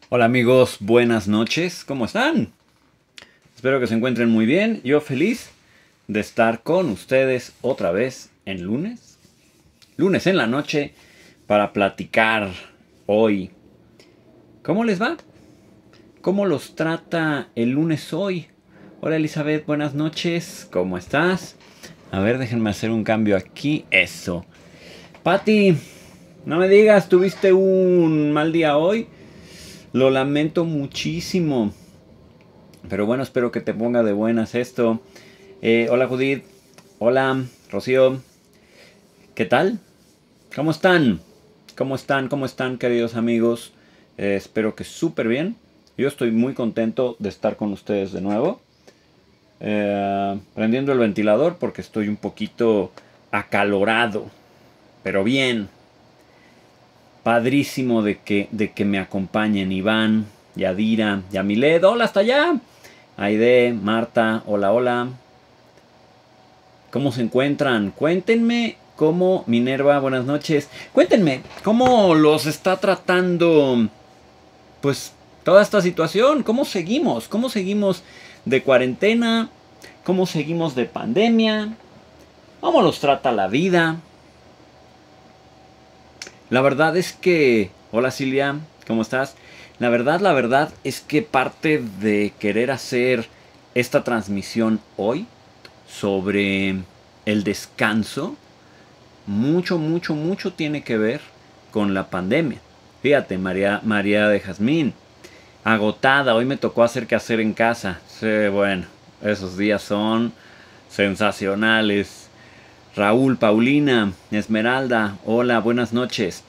Hola amigos, buenas noches, ¿cómo están? Espero que se encuentren muy bien. Yo feliz de estar con ustedes otra vez en lunes en la noche, para platicar hoy. ¿Cómo les va? ¿Cómo los trata el lunes hoy? Hola Elizabeth, buenas noches, ¿cómo estás? A ver, déjenme hacer un cambio aquí. Eso. Patti, no me digas, ¿tuviste un mal día hoy? Lo lamento muchísimo. Pero bueno, espero que te ponga de buenas esto. Hola Judith. Hola Rocío. ¿Qué tal? ¿Cómo están? ¿Cómo están? ¿Cómo están, queridos amigos? Espero que súper bien. Yo estoy muy contento de estar con ustedes de nuevo. Prendiendo el ventilador porque estoy un poquito acalorado. Pero bien. Padrísimo de que me acompañen Iván, Yadira, Yamilet. Hola, hasta allá. Aide, Marta, hola, hola. ¿Cómo se encuentran? Cuéntenme cómo, Minerva, buenas noches. Cuéntenme cómo los está tratando, pues, toda esta situación. ¿Cómo seguimos? ¿Cómo seguimos de cuarentena? ¿Cómo seguimos de pandemia? ¿Cómo los trata la vida? La verdad es que... Hola Silvia, ¿cómo estás? La verdad es que parte de querer hacer esta transmisión hoy sobre el descanso, mucho tiene que ver con la pandemia. Fíjate, María de Jazmín, agotada, hoy me tocó hacer que hacer en casa. Sí, bueno, esos días son sensacionales. Raúl, Paulina, Esmeralda, hola, buenas noches.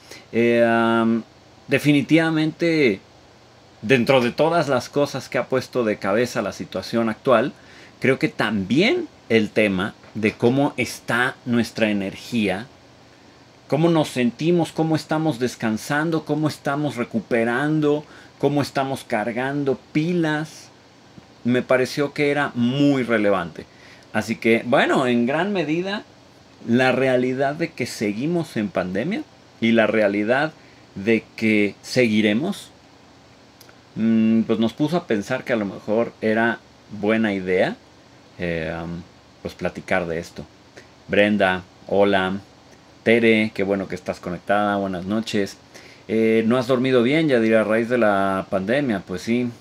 Definitivamente, dentro de todas las cosas que ha puesto de cabeza la situación actual, creo que también el tema de cómo está nuestra energía, cómo nos sentimos, cómo estamos descansando, cómo estamos recuperando, cómo estamos cargando pilas, me pareció que era muy relevante. Así que, bueno, en gran medida, la realidad de que seguimos en pandemia y la realidad de que seguiremos, pues nos puso a pensar que a lo mejor era buena idea, pues platicar de esto. Brenda, hola. Tere, qué bueno que estás conectada, buenas noches. ¿No has dormido bien, ya dirá, a raíz de la pandemia? Pues sí.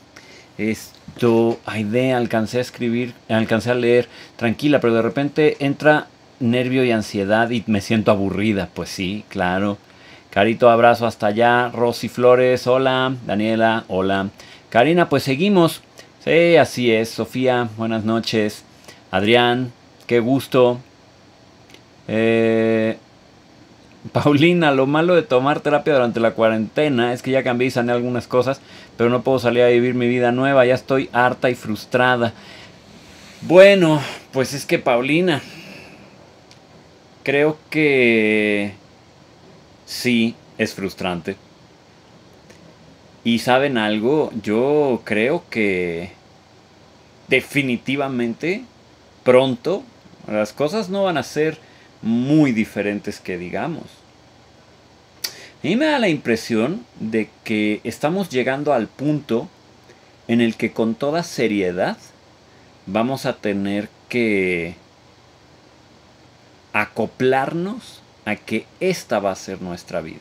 Aide, alcancé a escribir, alcancé a leer, tranquila, pero de repente entra nervio y ansiedad y me siento aburrida. Pues sí, claro. Carito, abrazo hasta allá. Rosy Flores, hola. Daniela, hola. Karina, pues seguimos. Sí, así es. Sofía, buenas noches. Adrián, qué gusto. Eh, Paulina, lo malo de tomar terapia durante la cuarentena es que ya cambié y sané algunas cosas, pero no puedo salir a vivir mi vida nueva, ya estoy harta y frustrada. Bueno, pues es que Paulina, creo que sí, es frustrante. Y saben algo, yo creo que definitivamente pronto las cosas no van a ser muy diferentes que digamos. A mí me da la impresión de que estamos llegando al punto en el que con toda seriedad vamos a tener que acoplarnos a que esta va a ser nuestra vida.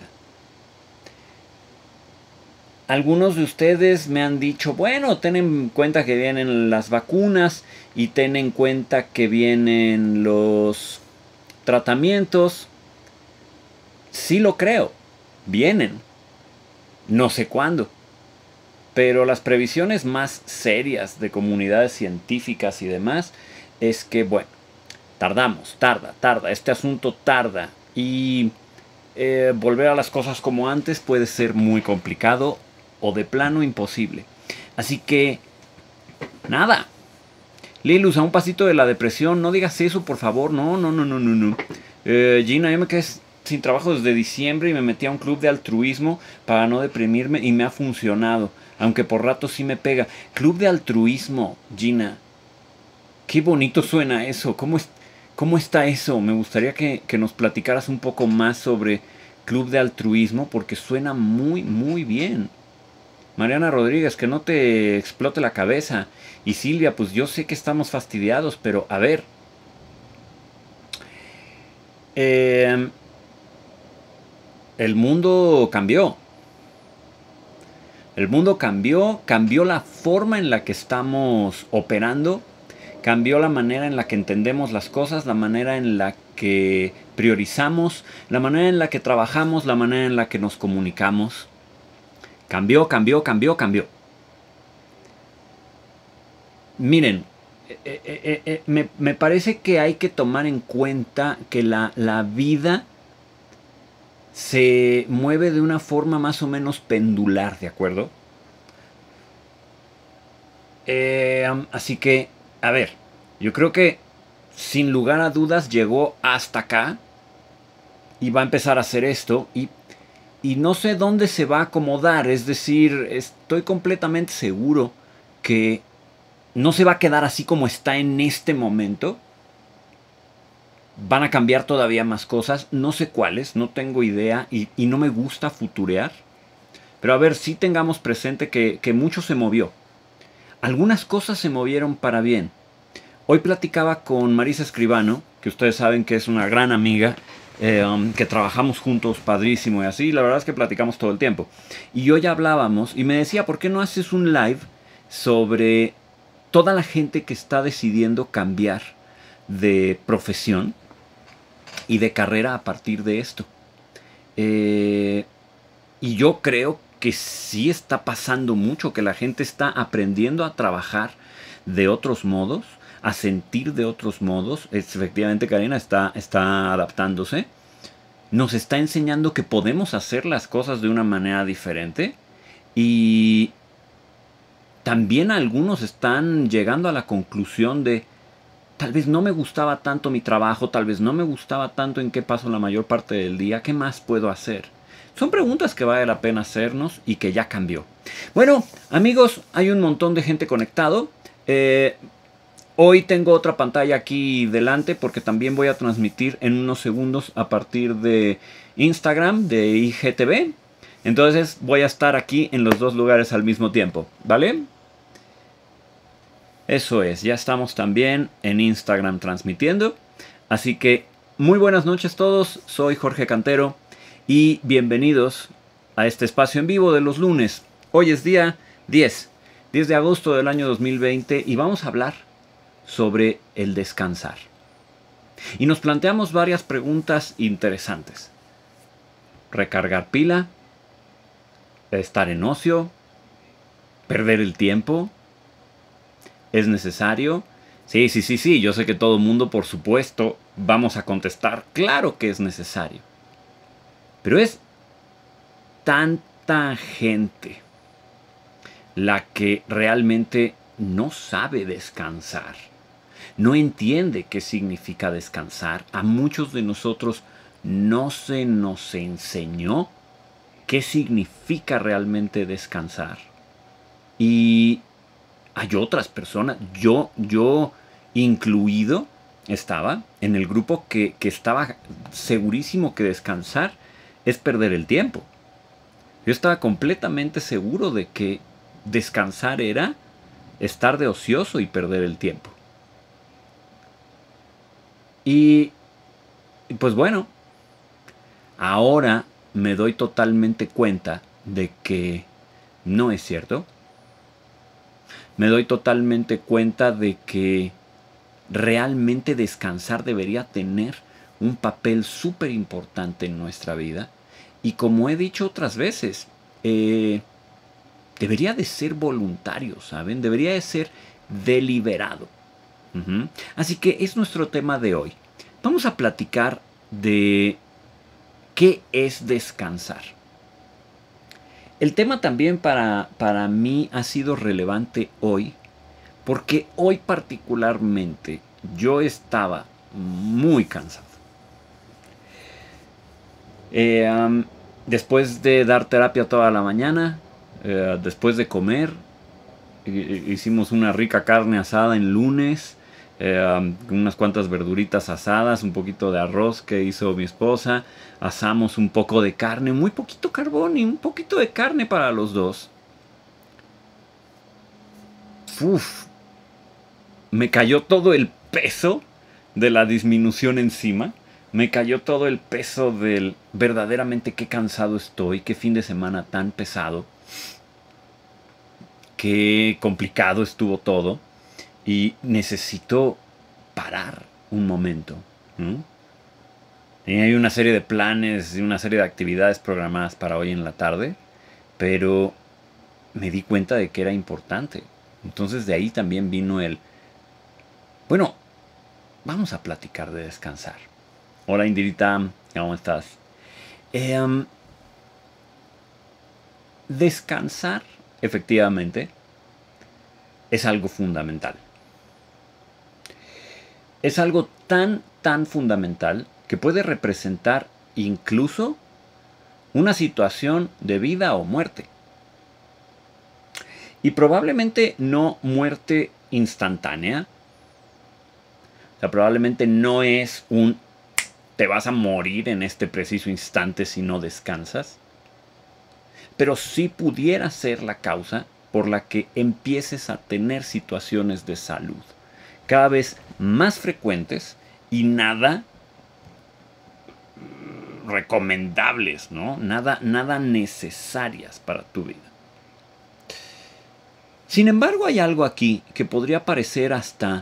Algunos de ustedes me han dicho, bueno, ten en cuenta que vienen las vacunas y ten en cuenta que vienen los tratamientos. Sí lo creo, vienen, no sé cuándo. Pero las previsiones más serias de comunidades científicas y demás es que, bueno, tarda, este asunto tarda. Y volver a las cosas como antes puede ser muy complicado o de plano imposible. Así que, nada. Lilus, a un pasito de la depresión, no digas eso, por favor. No. Gina, yo me quedé sin trabajo desde diciembre y me metí a un club de altruismo para no deprimirme y me ha funcionado. Aunque por rato sí me pega. Club de altruismo, Gina. Qué bonito suena eso. ¿Cómo está eso? Me gustaría que nos platicaras un poco más sobre club de altruismo porque suena muy bien. Mariana Rodríguez, que no te explote la cabeza. Y Silvia, pues yo sé que estamos fastidiados, pero a ver. El mundo cambió. El mundo cambió, cambió la forma en la que estamos operando, cambió la manera en la que entendemos las cosas, la manera en la que priorizamos, la manera en la que trabajamos, la manera en la que nos comunicamos. Cambió, cambió, cambió, cambió. Miren, me parece que hay que tomar en cuenta que la vida se mueve de una forma más o menos pendular, ¿de acuerdo? Así que, a ver, yo creo que sin lugar a dudas llegó hasta acá y va a empezar a hacer esto y no sé dónde se va a acomodar, es decir, estoy completamente seguro que no se va a quedar así como está en este momento. Van a cambiar todavía más cosas, no sé cuáles, no tengo idea y no me gusta futurear. Pero a ver, sí tengamos presente que mucho se movió. Algunas cosas se movieron para bien. Hoy platicaba con Marisa Escribano, que ustedes saben que es una gran amiga, que trabajamos juntos, padrísimo y así. La verdad es que platicamos todo el tiempo. Y hoy hablábamos y me decía, ¿por qué no haces un live sobre toda la gente que está decidiendo cambiar de profesión y de carrera a partir de esto? Y yo creo que sí está pasando mucho, que la gente está aprendiendo a trabajar de otros modos, a sentir de otros modos. Efectivamente, Karina está adaptándose. Nos está enseñando que podemos hacer las cosas de una manera diferente. Y también algunos están llegando a la conclusión de tal vez no me gustaba tanto mi trabajo, tal vez no me gustaba tanto en qué paso la mayor parte del día, ¿qué más puedo hacer? Son preguntas que vale la pena hacernos y que ya cambió. Bueno, amigos, hay un montón de gente conectado. Hoy tengo otra pantalla aquí delante porque también voy a transmitir en unos segundos a partir de Instagram, de IGTV. Entonces voy a estar aquí en los dos lugares al mismo tiempo, ¿vale? Eso es, ya estamos también en Instagram transmitiendo. Así que muy buenas noches todos, soy Jorge Cantero y bienvenidos a este espacio en vivo de los lunes. Hoy es día 10 de agosto del año 2020 y vamos a hablar sobre el descansar. Y nos planteamos varias preguntas interesantes. ¿Recargar pila? ¿Estar en ocio? ¿Perder el tiempo? ¿Es necesario? Sí, yo sé que todo el mundo, por supuesto, vamos a contestar, claro que es necesario. Pero es tanta gente la que realmente no sabe descansar, no entiende qué significa descansar. A muchos de nosotros no se nos enseñó qué significa realmente descansar. Y hay otras personas, yo incluido, estaba en el grupo que estaba segurísimo que descansar es perder el tiempo. Yo estaba completamente seguro de que descansar era estar de ocioso y perder el tiempo. Y pues bueno, ahora me doy totalmente cuenta de que no es cierto. Me doy totalmente cuenta de que realmente descansar debería tener un papel súper importante en nuestra vida. Y como he dicho otras veces, debería de ser voluntario, ¿saben? Debería de ser deliberado. Así que es nuestro tema de hoy. Vamos a platicar de qué es descansar. El tema también para mí ha sido relevante hoy, porque hoy particularmente yo estaba muy cansado. Después de dar terapia toda la mañana, después de comer, hicimos una rica carne asada en lunes, unas cuantas verduritas asadas, un poquito de arroz que hizo mi esposa, asamos un poco de carne, muy poquito carbón y un poquito de carne para los dos. uf, me cayó todo el peso de la disminución encima. Me cayó todo el peso del verdaderamente qué cansado estoy, qué fin de semana tan pesado, qué complicado estuvo todo y necesito parar un momento. Y hay una serie de planes y una serie de actividades programadas para hoy en la tarde, pero me di cuenta de que era importante. Entonces de ahí también vino bueno, vamos a platicar de descansar. Hola Indirita, ¿cómo estás? Descansar, efectivamente, es algo fundamental. Es algo tan fundamental que puede representar incluso una situación de vida o muerte. Y probablemente no muerte instantánea. O sea, probablemente no es te vas a morir en este preciso instante si no descansas. Pero sí pudiera ser la causa por la que empieces a tener situaciones de salud cada vez más frecuentes y nada recomendables, ¿no? Nada necesarias para tu vida. Sin embargo, hay algo aquí que podría parecer hasta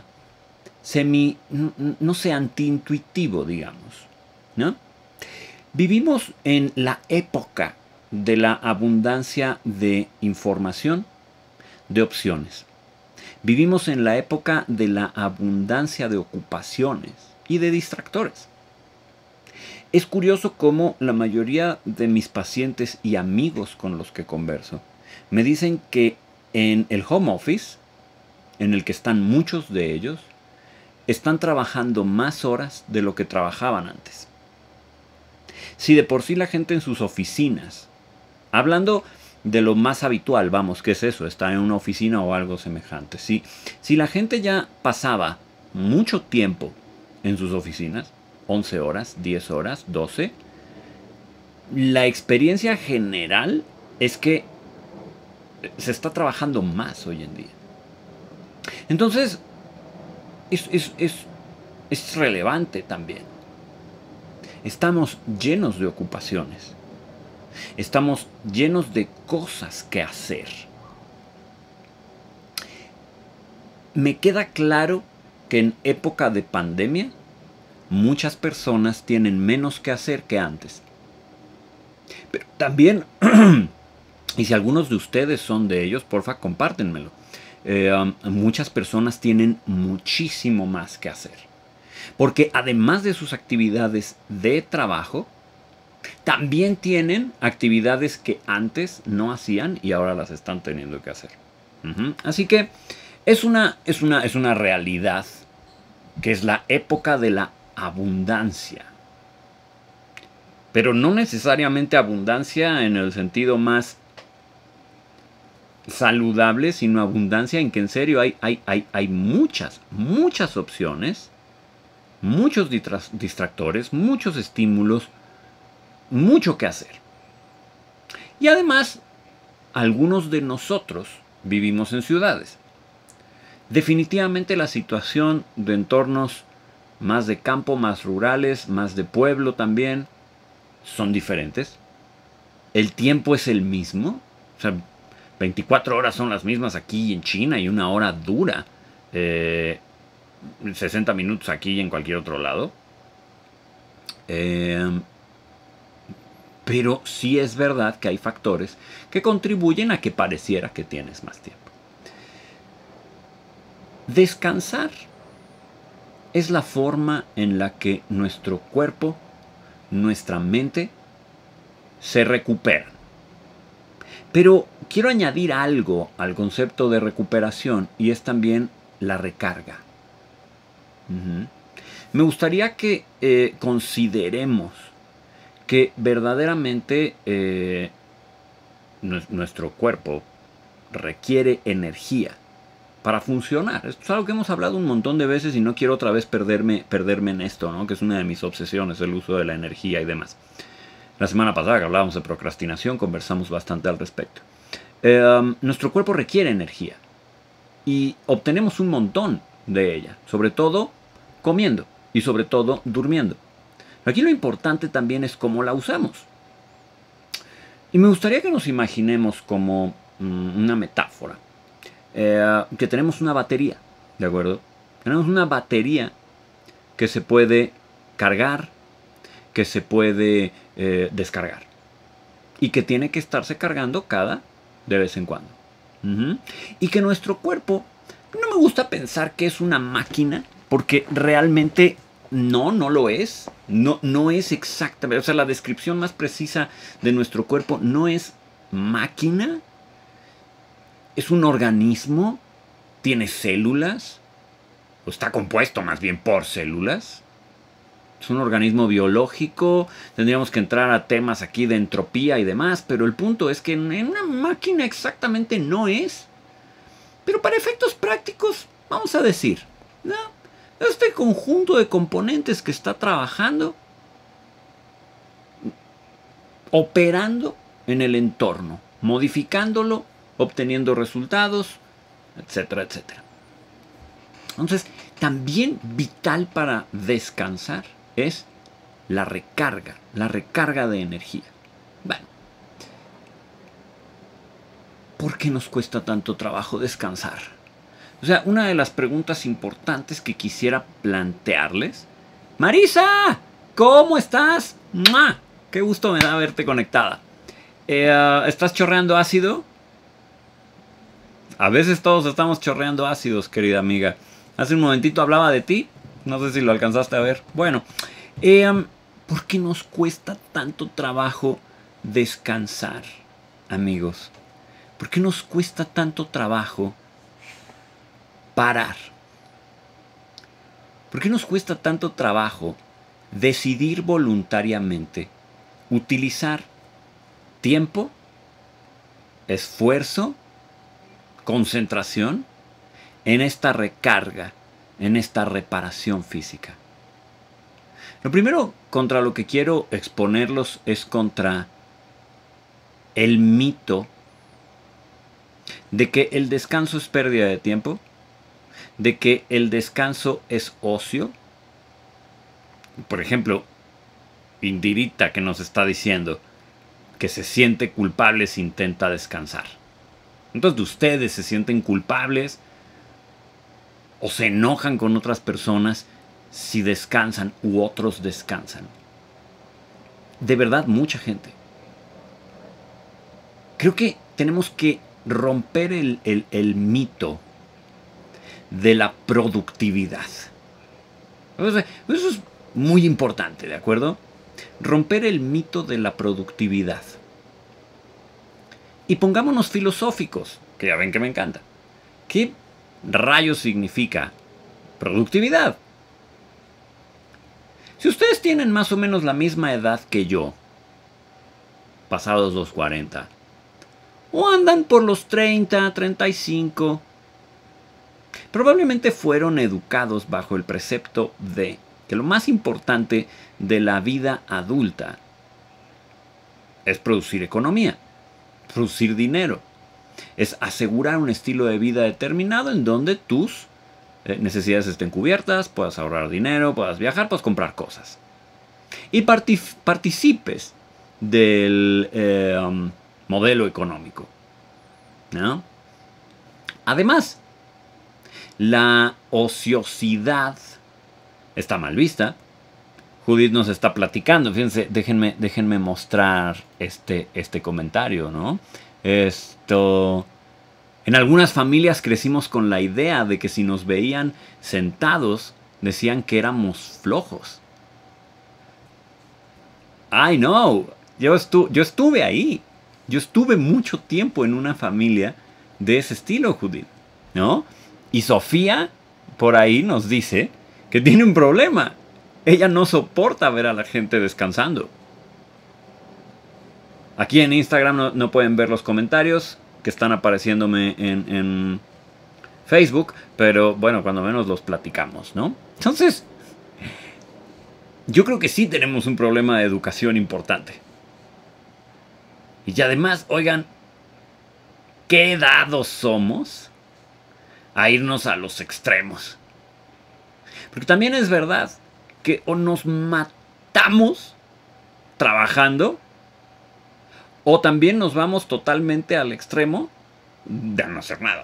no sé, antiintuitivo, digamos, ¿no? Vivimos en la época de la abundancia de información, de opciones. Vivimos en la época de la abundancia de ocupaciones y de distractores. Es curioso cómo la mayoría de mis pacientes y amigos con los que converso me dicen que en el home office, en el que están muchos de ellos, están trabajando más horas de lo que trabajaban antes. Si de por sí la gente en sus oficinas, hablando de lo más habitual, vamos, ¿qué es eso? Está en una oficina o algo semejante. Si la gente ya pasaba mucho tiempo en sus oficinas, 11 horas, 10 horas, 12, la experiencia general es que se está trabajando más hoy en día. Entonces, es relevante también. Estamos llenos de ocupaciones. Estamos llenos de cosas que hacer. Me queda claro que en época de pandemia muchas personas tienen menos que hacer que antes. Pero también, y si algunos de ustedes son de ellos, porfa, compártenmelo. Muchas personas tienen muchísimo más que hacer. Porque además de sus actividades de trabajo, también tienen actividades que antes no hacían y ahora las están teniendo que hacer. Así que es una realidad que es la época de la abundancia. Pero no necesariamente abundancia en el sentido más saludable, sino abundancia en que en serio hay muchas opciones, muchos distractores, muchos estímulos, mucho que hacer. Y además, algunos de nosotros vivimos en ciudades. Definitivamente la situación de entornos más de campo, más rurales, más de pueblo también, son diferentes. El tiempo es el mismo. O sea, 24 horas son las mismas aquí en China y una hora dura. 60 minutos aquí y en cualquier otro lado. Pero sí es verdad que hay factores que contribuyen a que pareciera que tienes más tiempo. Descansar es la forma en la que nuestro cuerpo, nuestra mente, se recuperan. Pero quiero añadir algo al concepto de recuperación y es también la recarga. Me gustaría que consideremos que verdaderamente nuestro cuerpo requiere energía para funcionar. Esto es algo que hemos hablado un montón de veces y no quiero otra vez perderme en esto, ¿no? Que es una de mis obsesiones, el uso de la energía y demás. La semana pasada que hablábamos de procrastinación conversamos bastante al respecto. Nuestro cuerpo requiere energía. y obtenemos un montón de ella, sobre todo comiendo y sobre todo durmiendo. Aquí lo importante también es cómo la usamos. Y me gustaría que nos imaginemos como una metáfora, que tenemos una batería, ¿de acuerdo? Tenemos una batería que se puede cargar, que se puede descargar y que tiene que estarse cargando de vez en cuando. Y que nuestro cuerpo, no me gusta pensar que es una máquina, porque realmente no lo es. No es exactamente, o sea, la descripción más precisa de nuestro cuerpo no es máquina. Es un organismo, tiene células, o está compuesto más bien por células. Es un organismo biológico, tendríamos que entrar a temas aquí de entropía y demás, pero el punto es que en una máquina exactamente no es. Pero para efectos prácticos, vamos a decir, ¿no? Este conjunto de componentes que está trabajando, operando en el entorno, modificándolo, obteniendo resultados, etcétera, etcétera. Entonces, también vital para descansar es la recarga de energía. Bueno, ¿por qué nos cuesta tanto trabajo descansar? O sea, una de las preguntas importantes que quisiera plantearles. ¡Marisa! ¿Cómo estás? ¡Mua! ¡Qué gusto me da verte conectada! ¿Estás chorreando ácido? A veces todos estamos chorreando ácidos, querida amiga. Hace un momentito hablaba de ti. No sé si lo alcanzaste a ver. Bueno, ¿por qué nos cuesta tanto trabajo descansar, amigos? ¿Por qué nos cuesta tanto trabajo parar? ¿Por qué nos cuesta tanto trabajo decidir voluntariamente utilizar tiempo, esfuerzo, concentración en esta recarga, en esta reparación física? Lo primero contra lo que quiero exponerlos es contra el mito de que el descanso es pérdida de tiempo, de que el descanso es ocio. Por ejemplo, Indirita, que nos está diciendo que se siente culpable si intenta descansar. Entonces, ustedes se sienten culpables o se enojan con otras personas si descansan u otros descansan. De verdad, mucha gente. Creo que tenemos que romper el mito de la productividad. Eso es muy importante, ¿de acuerdo? Romper el mito de la productividad. Y pongámonos filosóficos, que ya ven que me encanta. ¿Qué rayos significa productividad? Si ustedes tienen más o menos la misma edad que yo, pasados los 40, o andan por los 30, 35, probablemente fueron educados bajo el precepto de que lo más importante de la vida adulta es producir economía, producir dinero, es asegurar un estilo de vida determinado en donde tus necesidades estén cubiertas, puedas ahorrar dinero, puedas viajar, puedas comprar cosas. Y participes del modelo económico, ¿no? Además, la ociosidad está mal vista. Judith nos está platicando. Fíjense, déjenme mostrar este comentario, ¿no? En algunas familias crecimos con la idea de que si nos veían sentados, decían que éramos flojos. I know. Yo estuve ahí. Yo estuve mucho tiempo en una familia de ese estilo, Judith, ¿no? Y Sofía, por ahí, nos dice que tiene un problema. Ella no soporta ver a la gente descansando. Aquí en Instagram no pueden ver los comentarios que están apareciéndome en Facebook, pero bueno, cuando menos los platicamos, ¿no? Entonces, yo creo que sí tenemos un problema de educación importante. Y además, oigan, ¿qué dados somos a irnos a los extremos. Porque también es verdad que o nos matamos trabajando, o también nos vamos totalmente al extremo de no hacer nada.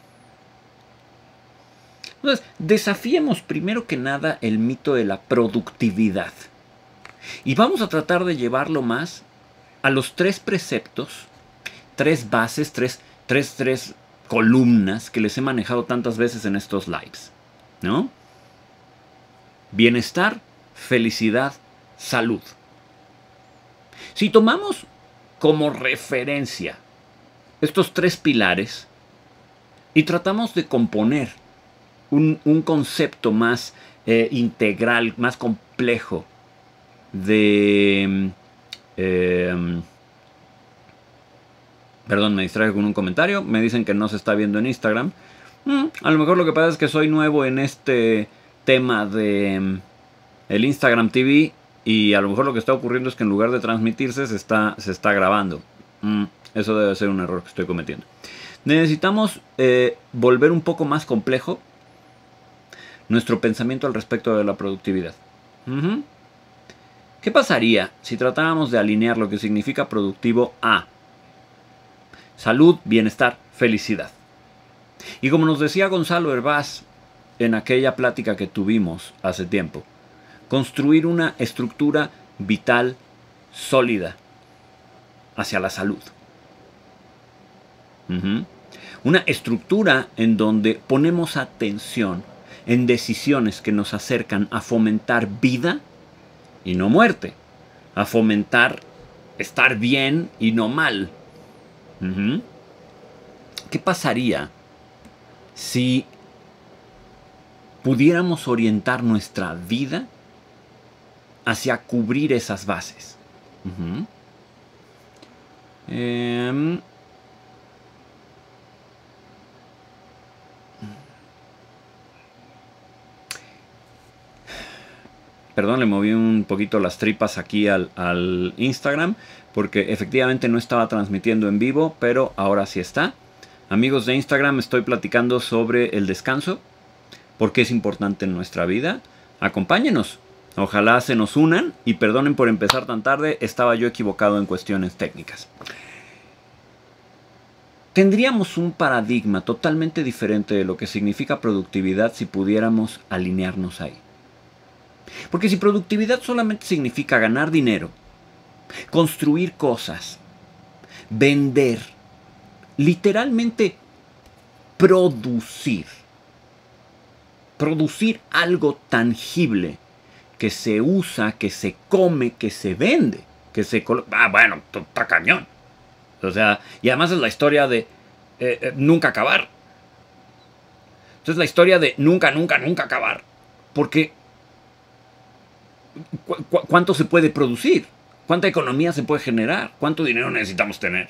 Entonces, desafiemos primero que nada el mito de la productividad. Y vamos a tratar de llevarlo más a los 3 preceptos, 3 bases, tres columnas que les he manejado tantas veces en estos lives, ¿no? Bienestar, felicidad, salud. Si tomamos como referencia estos 3 pilares y tratamos de componer un concepto más integral, más complejo de... perdón, me distraigo con un comentario. Me dicen que no se está viendo en Instagram. A lo mejor lo que pasa es que soy nuevo en este tema de el Instagram TV. Y a lo mejor lo que está ocurriendo es que en lugar de transmitirse se está grabando. Eso debe ser un error que estoy cometiendo. Necesitamos volver un poco más complejo nuestro pensamiento al respecto de la productividad. ¿Qué pasaría si tratáramos de alinear lo que significa productivo a salud, bienestar, felicidad? Y como nos decía Gonzalo Hervás en aquella plática que tuvimos hace tiempo, construir una estructura vital sólida hacia la salud. Una estructura en donde ponemos atención en decisiones que nos acercan a fomentar vida y no muerte, a fomentar estar bien y no mal. ¿Qué pasaría si pudiéramos orientar nuestra vida hacia cubrir esas bases? Perdón, le moví un poquito las tripas aquí al Instagram, porque efectivamente no estaba transmitiendo en vivo, pero ahora sí está. Amigos de Instagram, estoy platicando sobre el descanso, porque es importante en nuestra vida. Acompáñenos, ojalá se nos unan y perdonen por empezar tan tarde, estaba yo equivocado en cuestiones técnicas. Tendríamos un paradigma totalmente diferente de lo que significa productividad si pudiéramos alinearnos ahí. Porque si productividad solamente significa ganar dinero, construir cosas, vender, literalmente producir algo tangible que se usa, que se come, que se vende, que se bueno, está cañón. O sea, y además es la historia de nunca acabar. Entonces la historia de nunca acabar. Porque ¿cuánto se puede producir? ¿Cuánta economía se puede generar? ¿Cuánto dinero necesitamos tener?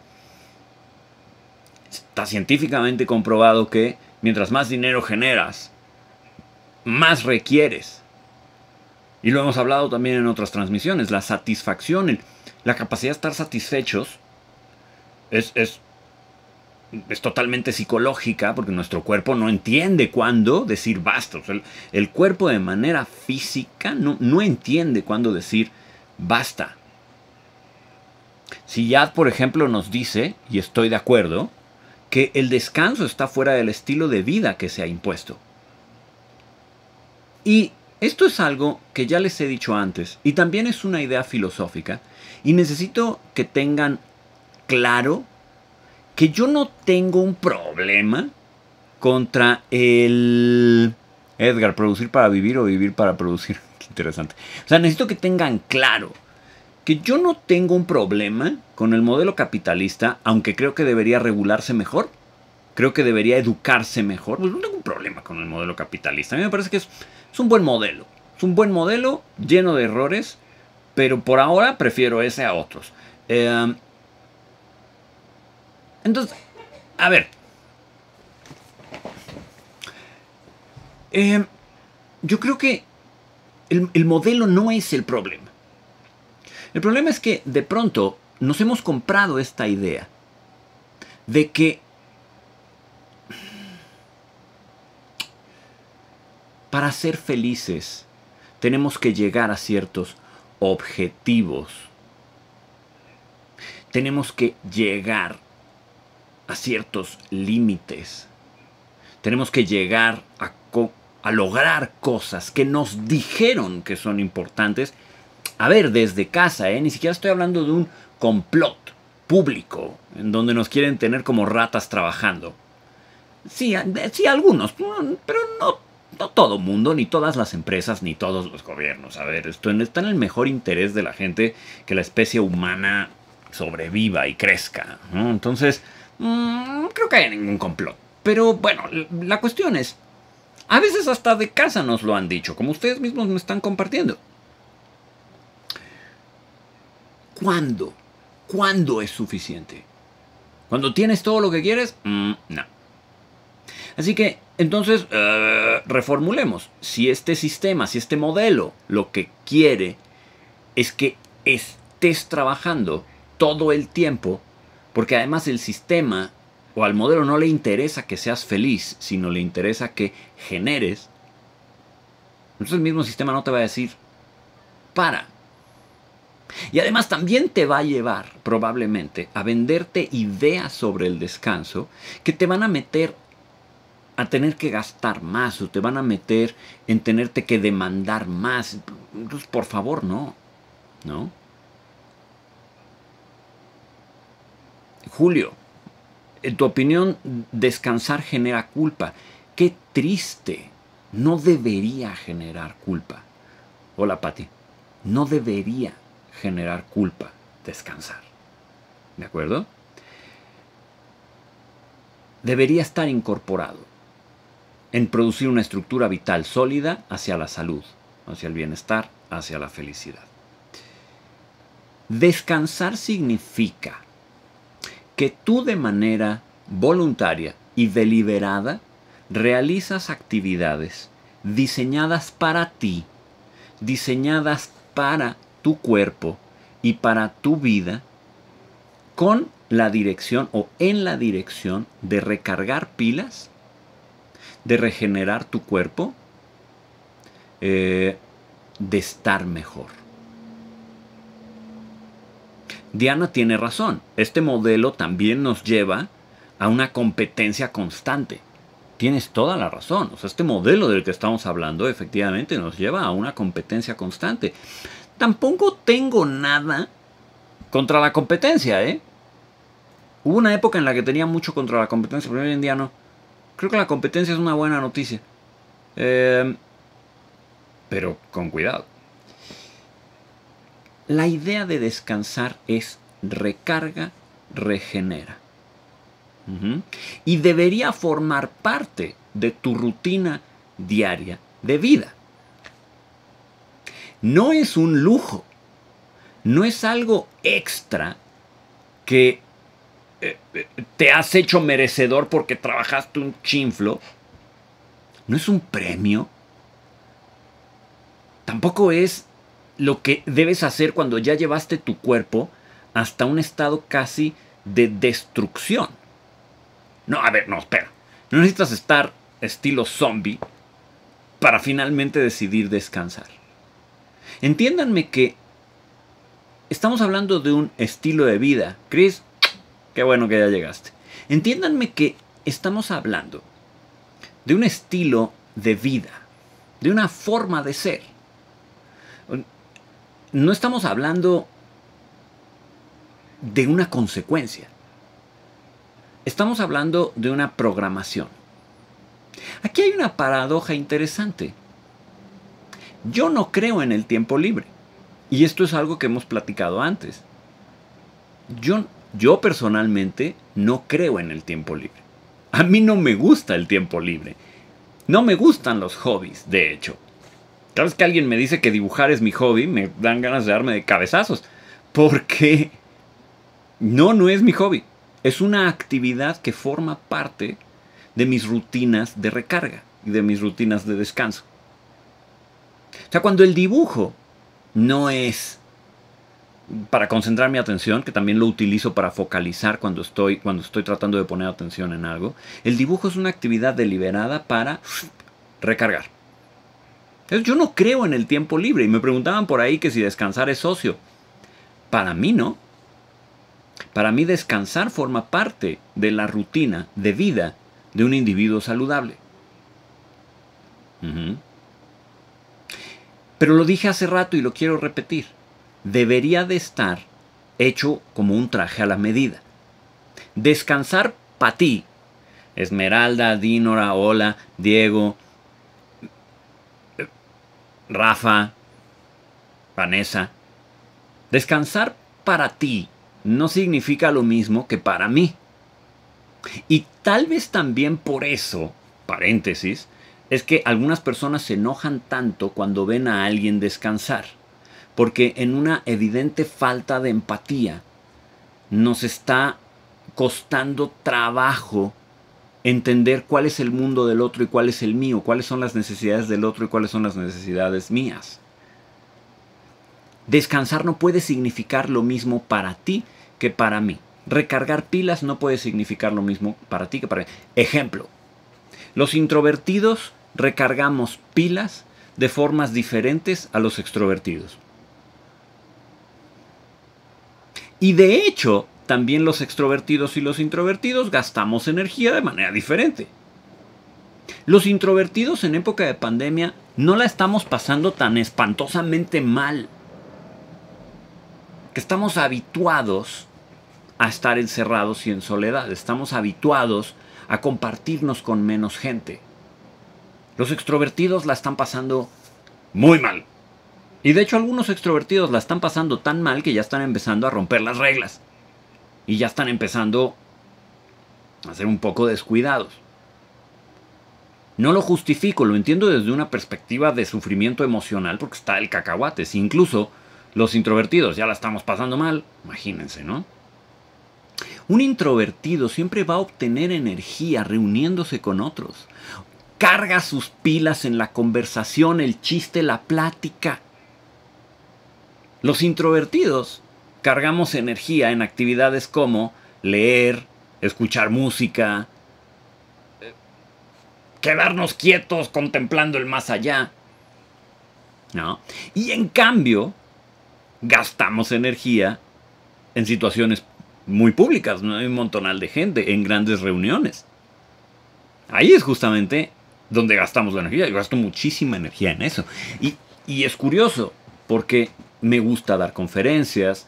Está científicamente comprobado que mientras más dinero generas, más requieres. Y lo hemos hablado también en otras transmisiones. La satisfacción, la capacidad de estar satisfechos es totalmente psicológica, porque nuestro cuerpo no entiende cuándo decir basta. O sea, el cuerpo de manera física no entiende cuándo decir basta. Si Yad, por ejemplo, nos dice, y estoy de acuerdo, que el descanso está fuera del estilo de vida que se ha impuesto. Y esto es algo que ya les he dicho antes, y también es una idea filosófica, y necesito que tengan claro que yo no tengo un problema contra el... Edgar, producir para vivir o vivir para producir. Qué interesante. O sea, necesito que tengan claro que yo no tengo un problema con el modelo capitalista, aunque creo que debería regularse mejor. Creo que debería educarse mejor. Pues no tengo un problema con el modelo capitalista. A mí me parece que es un buen modelo. Es un buen modelo lleno de errores, pero por ahora prefiero ese a otros. Entonces, a ver. Yo creo que el modelo no es el problema. El problema es que de pronto nos hemos comprado esta idea de que Para ser felices, tenemos que llegar a ciertos objetivos. Tenemos que llegar a ciertos límites. Tenemos que llegar a lograr cosas que nos dijeron que son importantes. A ver, desde casa, ni siquiera estoy hablando de un complot público en donde nos quieren tener como ratas trabajando. Sí, algunos, pero no todo mundo, ni todas las empresas, ni todos los gobiernos. A ver, esto está en el mejor interés de la gente que la especie humana sobreviva y crezca, ¿no? Entonces, no creo que haya ningún complot. Pero bueno, la cuestión es, a veces hasta de casa nos lo han dicho, como ustedes mismos me están compartiendo. ¿Cuándo? ¿Cuándo es suficiente? ¿Cuando tienes todo lo que quieres? No. Así que, entonces, reformulemos. Si este sistema, si este modelo lo que quiere es que estés trabajando todo el tiempo, porque además el sistema o al modelo no le interesa que seas feliz, sino le interesa que generes, entonces el mismo sistema no te va a decir, para. Y además también te va a llevar, probablemente, a venderte ideas sobre el descanso que te van a meter a tener que gastar más o te van a meter en tenerte que demandar más. Entonces, por favor, no. ¿No? Julio, en tu opinión, descansar genera culpa. Qué triste. No debería generar culpa. Hola, Pati. No debería generar culpa descansar. ¿De acuerdo? Debería estar incorporado en producir una estructura vital sólida hacia la salud, hacia el bienestar, hacia la felicidad. Descansar significa que tú de manera voluntaria y deliberada realizas actividades diseñadas para ti, diseñadas para tu cuerpo y para tu vida, con la dirección o en la dirección de recargar pilas, de regenerar tu cuerpo, de estar mejor. Diana tiene razón. Este modelo también nos lleva a una competencia constante. Tienes toda la razón. O sea, este modelo del que estamos hablando efectivamente nos lleva a una competencia constante. Tampoco tengo nada contra la competencia, ¿eh? Hubo una época en la que tenía mucho contra la competencia, pero hoy en día no. Creo que la competencia es una buena noticia. Pero con cuidado. La idea de descansar es recarga, regenera. Y debería formar parte de tu rutina diaria de vida. No es un lujo. No es algo extra que te has hecho merecedor porque trabajaste un chinflo. No es un premio. Tampoco es lo que debes hacer cuando ya llevaste tu cuerpo hasta un estado casi de destrucción. No, a ver, no, espera. No necesitas estar estilo zombie para finalmente decidir descansar. Entiéndanme que estamos hablando de un estilo de vida. Chris, qué bueno que ya llegaste. Entiéndanme que estamos hablando de un estilo de vida, de una forma de ser. No estamos hablando de una consecuencia. Estamos hablando de una programación. Aquí hay una paradoja interesante. Yo no creo en el tiempo libre. Y esto es algo que hemos platicado antes. Yo personalmente no creo en el tiempo libre. A mí no me gusta el tiempo libre. No me gustan los hobbies, de hecho. Cada vez que alguien me dice que dibujar es mi hobby, me dan ganas de darme de cabezazos. Porque no es mi hobby. Es una actividad que forma parte de mis rutinas de recarga y de mis rutinas de descanso. O sea, cuando el dibujo no es para concentrar mi atención, que también lo utilizo para focalizar cuando estoy tratando de poner atención en algo, el dibujo es una actividad deliberada para recargar. Entonces, yo no creo en el tiempo libre. Y me preguntaban por ahí que si descansar es ocio. Para mí no. Para mí descansar forma parte de la rutina de vida de un individuo saludable. Pero lo dije hace rato y lo quiero repetir. Debería de estar hecho como un traje a la medida. Descansar para ti, Esmeralda, Dinora, Ola, Diego, Rafa, Vanessa. Descansar para ti no significa lo mismo que para mí. Y tal vez también por eso, paréntesis, es que algunas personas se enojan tanto cuando ven a alguien descansar. Porque en una evidente falta de empatía nos está costando trabajo entender cuál es el mundo del otro y cuál es el mío, cuáles son las necesidades del otro y cuáles son las necesidades mías. Descansar no puede significar lo mismo para ti que para mí. Recargar pilas no puede significar lo mismo para ti que para mí. Ejemplo, los introvertidos recargamos pilas de formas diferentes a los extrovertidos. Y de hecho, también los extrovertidos y los introvertidos gastamos energía de manera diferente. Los introvertidos en época de pandemia no la estamos pasando tan espantosamente mal. Que estamos habituados a estar encerrados y en soledad. Estamos habituados a compartirnos con menos gente. Los extrovertidos la están pasando muy mal. Y de hecho algunos extrovertidos la están pasando tan mal que ya están empezando a romper las reglas. Y ya están empezando a ser un poco descuidados. No lo justifico, lo entiendo desde una perspectiva de sufrimiento emocional porque está el cacahuate. Si incluso los introvertidos ya la estamos pasando mal, imagínense, ¿no? Un introvertido siempre va a obtener energía reuniéndose con otros. Carga sus pilas en la conversación, el chiste, la plática. Los introvertidos cargamos energía en actividades como leer, escuchar música, quedarnos quietos contemplando el más allá, ¿no? Y en cambio, gastamos energía en situaciones muy públicas, ¿no? Hay un montonal de gente en grandes reuniones. Ahí es justamente donde gastamos la energía. Yo gasto muchísima energía en eso. Y es curioso, porque me gusta dar conferencias,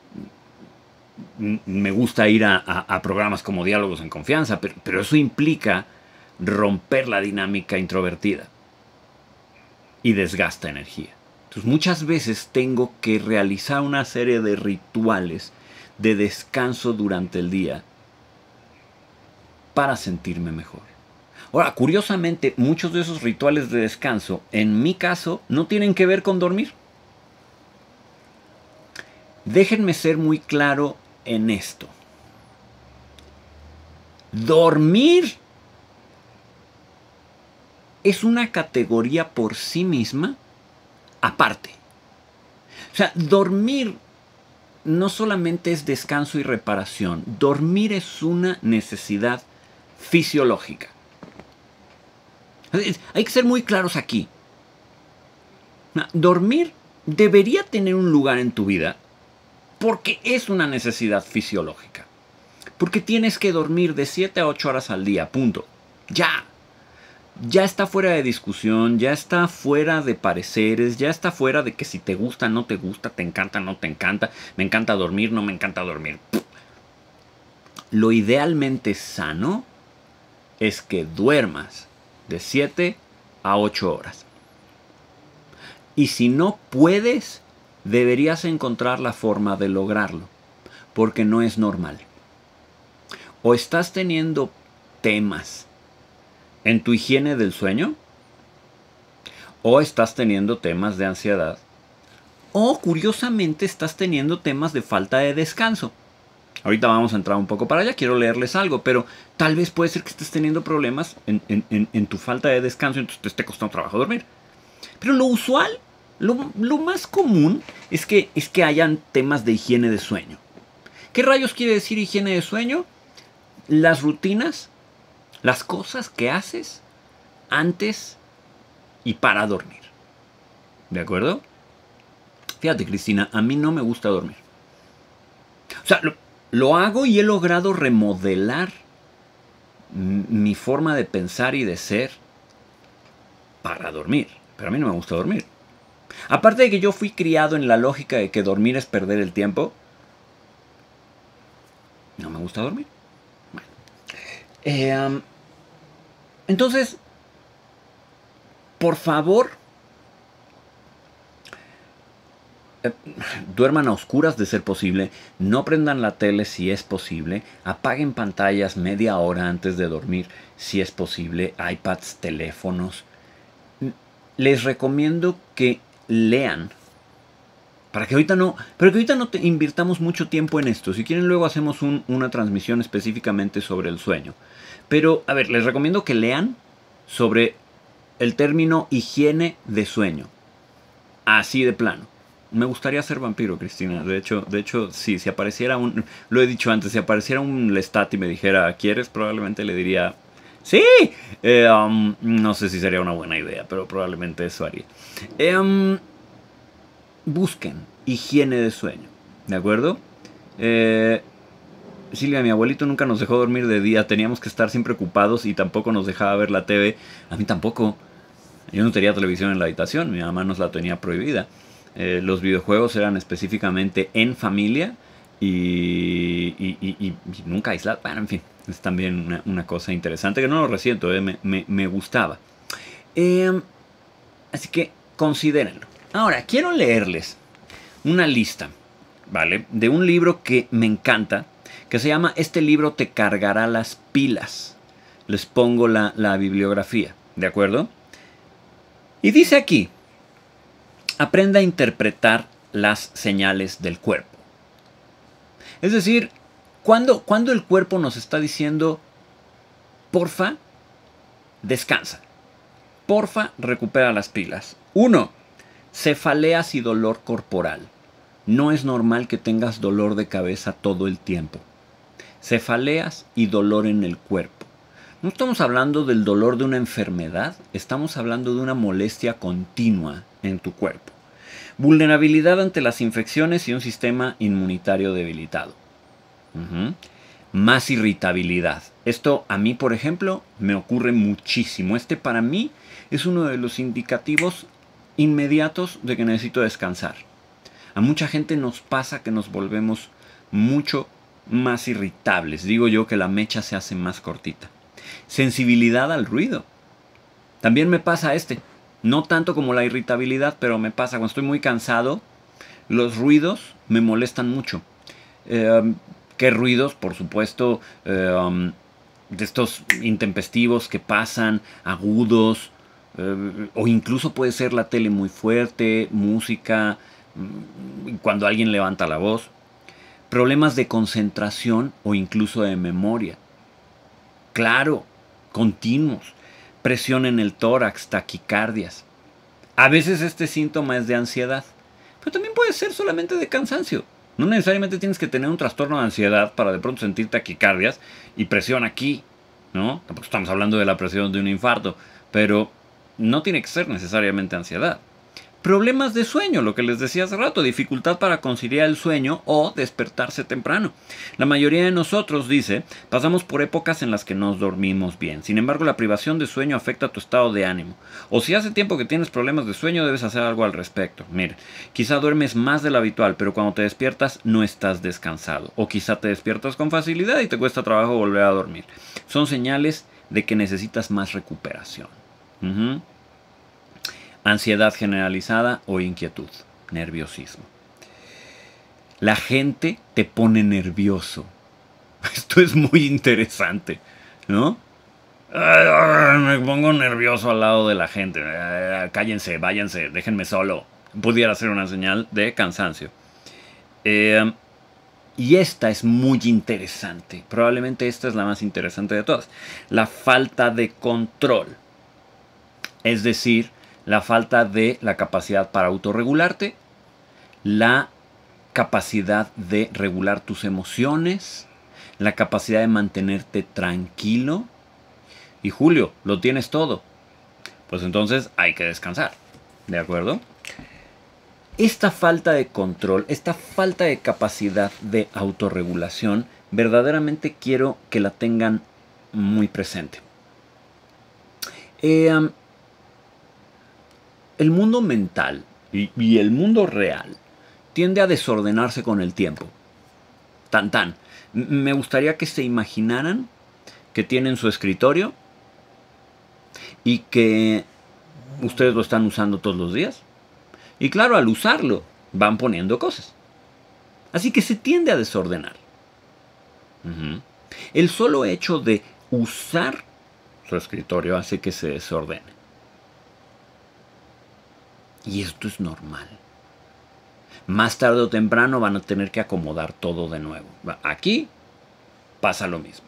me gusta ir a programas como Diálogos en Confianza, pero eso implica romper la dinámica introvertida y desgasta energía. Entonces muchas veces tengo que realizar una serie de rituales de descanso durante el día para sentirme mejor. Ahora, curiosamente, muchos de esos rituales de descanso, en mi caso, no tienen que ver con dormir. Déjenme ser muy claro en esto. Dormir es una categoría por sí misma aparte. O sea, dormir no solamente es descanso y reparación. Dormir es una necesidad fisiológica. Hay que ser muy claros aquí. Dormir debería tener un lugar en tu vida porque es una necesidad fisiológica. Porque tienes que dormir de 7 a 8 horas al día, punto. Ya. Ya está fuera de discusión, ya está fuera de pareceres, ya está fuera de que si te gusta, no te gusta, te encanta, no te encanta, me encanta dormir, no me encanta dormir. Lo idealmente sano es que duermas de 7 a 8 horas. Y si no puedes, deberías encontrar la forma de lograrlo, porque no es normal. O estás teniendo temas en tu higiene del sueño, o estás teniendo temas de ansiedad, o curiosamente estás teniendo temas de falta de descanso. Ahorita vamos a entrar un poco para allá, quiero leerles algo, pero tal vez puede ser que estés teniendo problemas en tu falta de descanso, entonces te esté costando trabajo dormir. Pero lo usual, lo más común es que hayan temas de higiene de sueño. ¿Qué rayos quiere decir higiene de sueño? Las rutinas, las cosas que haces antes y para dormir. ¿De acuerdo? Fíjate, Cristina, a mí no me gusta dormir. O sea, lo hago y he logrado remodelar mi forma de pensar y de ser para dormir. Pero a mí no me gusta dormir. Aparte de que yo fui criado en la lógica de que dormir es perder el tiempo, no me gusta dormir. Bueno. Entonces, por favor, duerman a oscuras de ser posible, no prendan la tele si es posible, apaguen pantallas media hora antes de dormir si es posible, iPads, teléfonos. Les recomiendo que lean, para que ahorita no, pero que ahorita no invirtamos mucho tiempo en esto. Si quieren luego hacemos una transmisión específicamente sobre el sueño. Pero, a ver, les recomiendo que lean sobre el término higiene de sueño. Así de plano. Me gustaría ser vampiro, Cristina. De hecho, sí, si apareciera lo he dicho antes, si apareciera un Lestat y me dijera, ¿quieres? Probablemente le diría, sí. No sé si sería una buena idea, pero probablemente eso haría. Busquen higiene de sueño, ¿de acuerdo? Silvia, mi abuelito nunca nos dejó dormir de día, teníamos que estar siempre ocupados y tampoco nos dejaba ver la TV. A mí tampoco. Yo no tenía televisión en la habitación, mi mamá nos la tenía prohibida. Los videojuegos eran específicamente en familia y nunca aislados. Bueno, en fin, es también una cosa interesante que no lo resiento, me gustaba. Así que considérenlo. Ahora, quiero leerles una lista, ¿vale? De un libro que me encanta, que se llama Este libro te cargará las pilas. Les pongo la bibliografía, ¿de acuerdo? Y dice aquí, aprenda a interpretar las señales del cuerpo. Es decir, cuando el cuerpo nos está diciendo, porfa, descansa. Porfa, recupera las pilas. 1. Cefaleas y dolor corporal. No es normal que tengas dolor de cabeza todo el tiempo. Cefaleas y dolor en el cuerpo. No estamos hablando del dolor de una enfermedad, estamos hablando de una molestia continua en tu cuerpo. Vulnerabilidad ante las infecciones y un sistema inmunitario debilitado. Más irritabilidad. Esto a mí, por ejemplo, me ocurre muchísimo. Para mí es uno de los indicativos inmediatos de que necesito descansar. A mucha gente nos pasa que nos volvemos mucho más irritables. Digo yo que la mecha se hace más cortita. Sensibilidad al ruido. También me pasa no tanto como la irritabilidad, pero me pasa cuando estoy muy cansado, los ruidos me molestan mucho. ¿Qué ruidos? Por supuesto, de estos intempestivos que pasan, agudos, o incluso puede ser la tele muy fuerte, música, cuando alguien levanta la voz. Problemas de concentración o incluso de memoria. Claro, continuos. Presión en el tórax, taquicardias. A veces este síntoma es de ansiedad, pero también puede ser solamente de cansancio. No necesariamente tienes que tener un trastorno de ansiedad para de pronto sentir taquicardias y presión aquí, ¿no? Tampoco estamos hablando de la presión de un infarto, pero no tiene que ser necesariamente ansiedad. Problemas de sueño, lo que les decía hace rato, dificultad para conciliar el sueño o despertarse temprano. La mayoría de nosotros, dice, pasamos por épocas en las que nos dormimos bien. Sin embargo, la privación de sueño afecta tu estado de ánimo. O si hace tiempo que tienes problemas de sueño, debes hacer algo al respecto. Mira, quizá duermes más de lo habitual, pero cuando te despiertas no estás descansado. O quizá te despiertas con facilidad y te cuesta trabajo volver a dormir. Son señales de que necesitas más recuperación. Ansiedad generalizada o inquietud, nerviosismo. La gente te pone nervioso. Esto es muy interesante, ¿no? Me pongo nervioso al lado de la gente. Cállense, váyanse, déjenme solo. Pudiera ser una señal de cansancio. Y esta es muy interesante. Probablemente esta es la más interesante de todas. La falta de control. Es decir, la falta de la capacidad para autorregularte, la capacidad de regular tus emociones, la capacidad de mantenerte tranquilo. Y Julio, lo tienes todo. Pues entonces hay que descansar, ¿de acuerdo? Esta falta de control, esta falta de capacidad de autorregulación, verdaderamente quiero que la tengan muy presente. El mundo mental y el mundo real tiende a desordenarse con el tiempo. Me gustaría que se imaginaran que tienen su escritorio y que ustedes lo están usando todos los días. Y claro, al usarlo van poniendo cosas. Así que se tiende a desordenar. El solo hecho de usar su escritorio hace que se desordene. Y esto es normal. Más tarde o temprano van a tener que acomodar todo de nuevo. Aquí pasa lo mismo.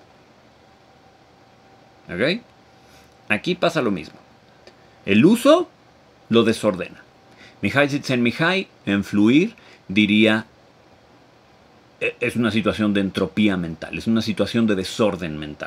¿Ok? Aquí pasa lo mismo. El uso lo desordena. Mihai Csikszentmihalyi, en Fluir, diría, es una situación de entropía mental, es una situación de desorden mental.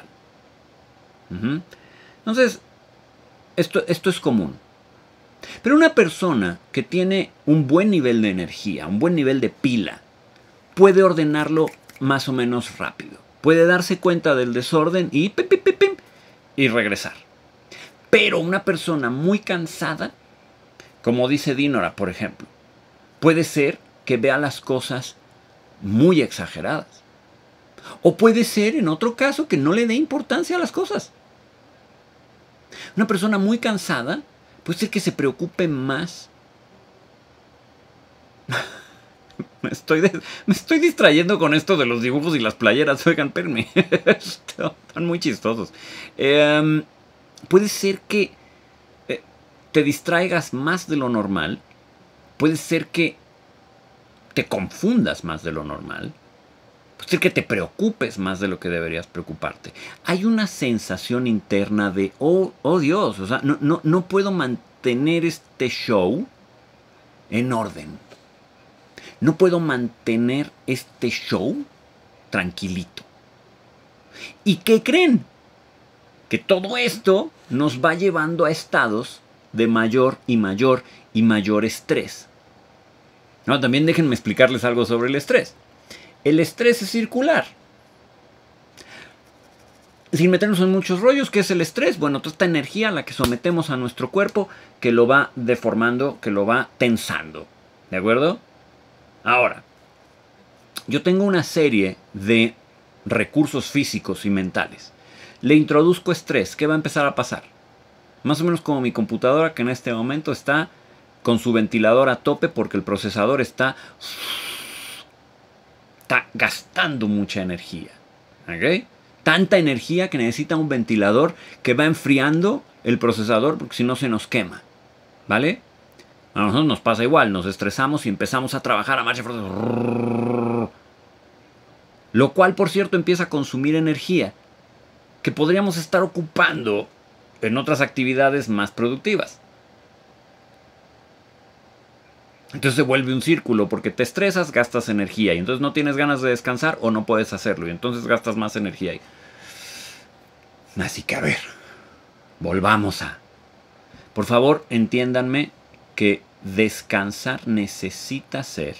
Entonces, esto es común. Pero una persona que tiene un buen nivel de energía, un buen nivel de pila, puede ordenarlo más o menos rápido. Puede darse cuenta del desorden y regresar. Pero una persona muy cansada, como dice Dinora, por ejemplo, puede ser que vea las cosas muy exageradas. O puede ser, en otro caso, que no le dé importancia a las cosas. Una persona muy cansada puede ser que se preocupe más. Me estoy distrayendo con esto de los dibujos y las playeras. Oigan, espérenme. Están muy chistosos. Puede ser que te distraigas más de lo normal. Puede ser que te confundas más de lo normal. Puede ser que te preocupes más de lo que deberías preocuparte. Hay una sensación interna de, oh Dios, o sea, no puedo mantener este show en orden. No puedo mantener este show tranquilito. ¿Y qué creen? Que todo esto nos va llevando a estados de mayor y mayor y mayor estrés. No, también déjenme explicarles algo sobre el estrés. El estrés es circular. Sin meternos en muchos rollos, ¿qué es el estrés? Bueno, toda esta energía a la que sometemos a nuestro cuerpo que lo va deformando, que lo va tensando. ¿De acuerdo? Ahora, yo tengo una serie de recursos físicos y mentales. Le introduzco estrés. ¿Qué va a empezar a pasar? Más o menos como mi computadora, que en este momento está con su ventilador a tope porque el procesador está gastando mucha energía. ¿Ok? Tanta energía que necesita un ventilador que va enfriando el procesador porque si no se nos quema. ¿Vale? A nosotros nos pasa igual, nos estresamos y empezamos a trabajar a marcha fuerte. Lo cual, por cierto, empieza a consumir energía que podríamos estar ocupando en otras actividades más productivas. Entonces se vuelve un círculo porque te estresas, gastas energía y entonces no tienes ganas de descansar o no puedes hacerlo y entonces gastas más energía. Así que a ver, volvamos a... Por favor, entiéndanme que descansar necesita ser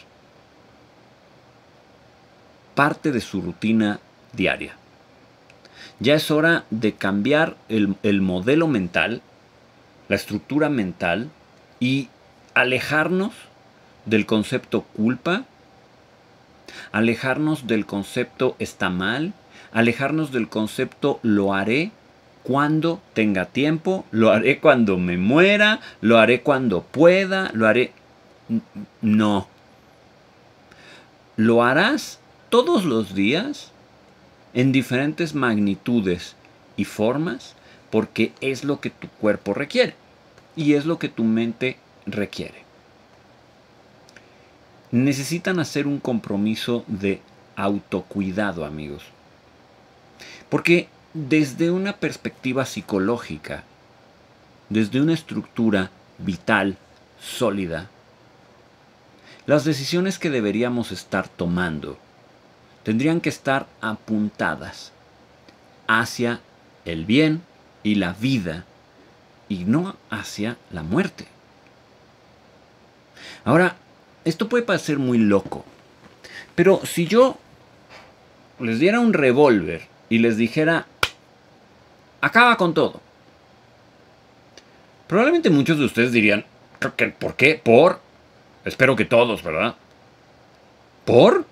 parte de su rutina diaria. Ya es hora de cambiar el modelo mental, la estructura mental y alejarnos del concepto culpa, alejarnos del concepto está mal, alejarnos del concepto lo haré cuando tenga tiempo, lo haré cuando me muera, lo haré cuando pueda, lo haré... No. Lo harás todos los días en diferentes magnitudes y formas porque es lo que tu cuerpo requiere y es lo que tu mente requiere. Necesitan hacer un compromiso de autocuidado, amigos. Porque desde una perspectiva psicológica, desde una estructura vital, sólida, las decisiones que deberíamos estar tomando tendrían que estar apuntadas hacia el bien y la vida y no hacia la muerte. Ahora, Esto puede parecer muy loco, pero si yo les diera un revólver y les dijera, acaba con todo, probablemente muchos de ustedes dirían, ¿por qué? ¿Por? Espero que todos, ¿verdad? ¿Por?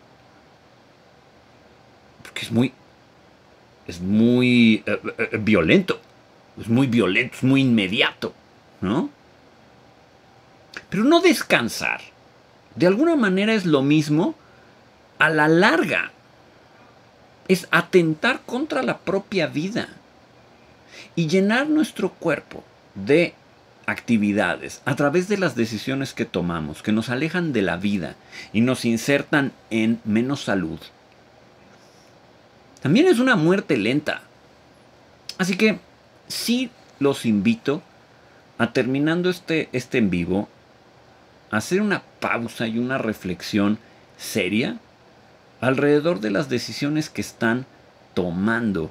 Porque es muy violento. Es muy violento, es muy inmediato, ¿no? Pero no descansar. De alguna manera es lo mismo a la larga. Es atentar contra la propia vida. Y llenar nuestro cuerpo de actividades a través de las decisiones que tomamos, que nos alejan de la vida y nos insertan en menos salud, también es una muerte lenta. Así que sí los invito a, terminando este en vivo, a hacer una pausa y una reflexión seria alrededor de las decisiones que están tomando.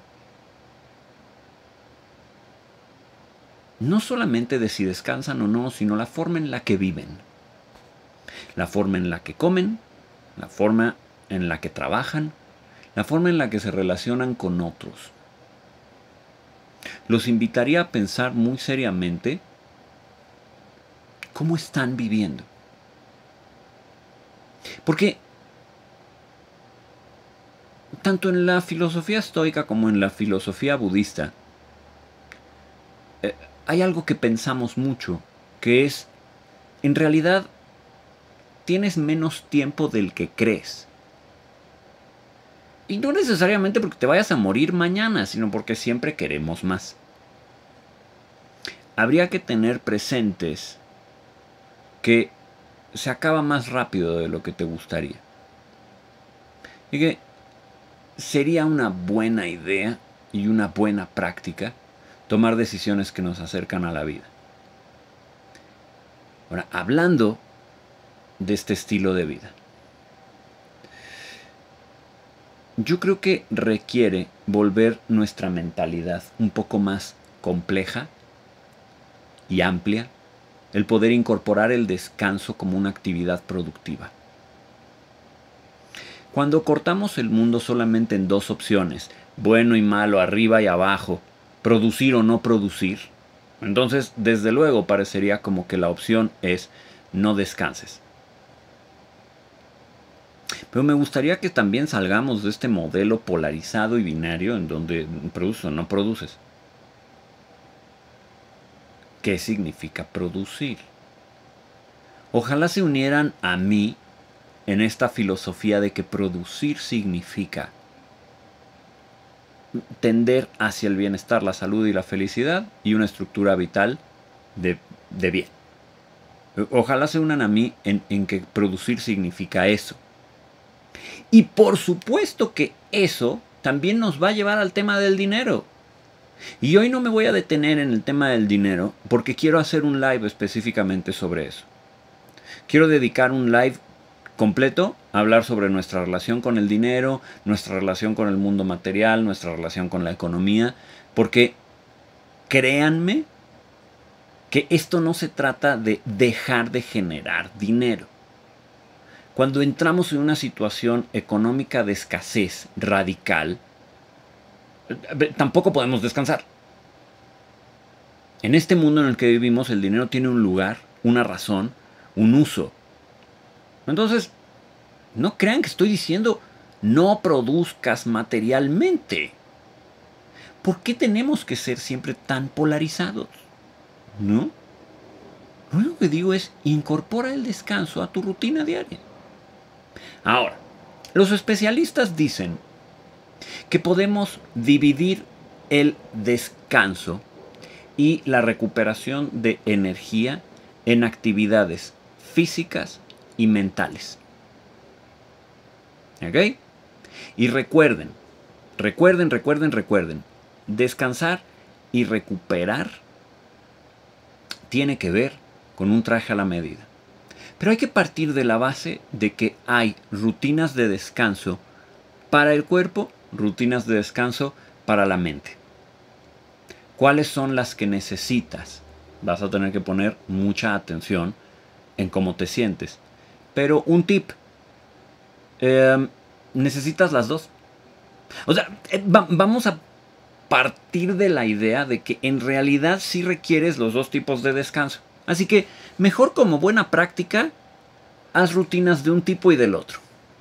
No solamente de si descansan o no, sino la forma en la que viven. La forma en la que comen, la forma en la que trabajan, la forma en la que se relacionan con otros. Los invitaría a pensar muy seriamente cómo están viviendo. Porque tanto en la filosofía estoica como en la filosofía budista, hay algo que pensamos mucho, que es, en realidad, tienes menos tiempo del que crees. Y no necesariamente porque te vayas a morir mañana, sino porque siempre queremos más. Habría que tener presentes que se acaba más rápido de lo que te gustaría. Y que sería una buena idea y una buena práctica tomar decisiones que nos acercan a la vida. Ahora, hablando de este estilo de vida, yo creo que requiere volver nuestra mentalidad un poco más compleja y amplia, el poder incorporar el descanso como una actividad productiva. Cuando cortamos el mundo solamente en dos opciones, bueno y malo, arriba y abajo, producir o no producir, entonces desde luego parecería como que la opción es no descanses. Pero me gustaría que también salgamos de este modelo polarizado y binario en donde produces o no produces. ¿Qué significa producir? Ojalá se unieran a mí en esta filosofía de que producir significa tender hacia el bienestar, la salud y la felicidad y una estructura vital de bien. Ojalá se unan a mí en que producir significa eso. Y por supuesto que eso también nos va a llevar al tema del dinero. Y hoy no me voy a detener en el tema del dinero porque quiero hacer un live específicamente sobre eso. Quiero dedicar un live completo a hablar sobre nuestra relación con el dinero, nuestra relación con el mundo material, nuestra relación con la economía, porque créanme que esto no se trata de dejar de generar dinero. Cuando entramos en una situación económica de escasez radical, tampoco podemos descansar. En este mundo en el que vivimos, el dinero tiene un lugar, una razón, un uso. Entonces, no crean que estoy diciendo no produzcas materialmente. ¿Por qué tenemos que ser siempre tan polarizados? ¿No? Lo único que digo es, incorpora el descanso a tu rutina diaria. Ahora, los especialistas dicen que podemos dividir el descanso y la recuperación de energía en actividades físicas y mentales. ¿Ok? Y recuerden, descansar y recuperar tiene que ver con un traje a la medida. Pero hay que partir de la base de que hay rutinas de descanso para el cuerpo, rutinas de descanso para la mente. ¿Cuáles son las que necesitas? Vas a tener que poner mucha atención en cómo te sientes. Pero un tip, necesitas las dos. O sea, vamos a partir de la idea de que en realidad sí requieres los dos tipos de descanso. Así que mejor, como buena práctica, haz rutinas de un tipo y del otro.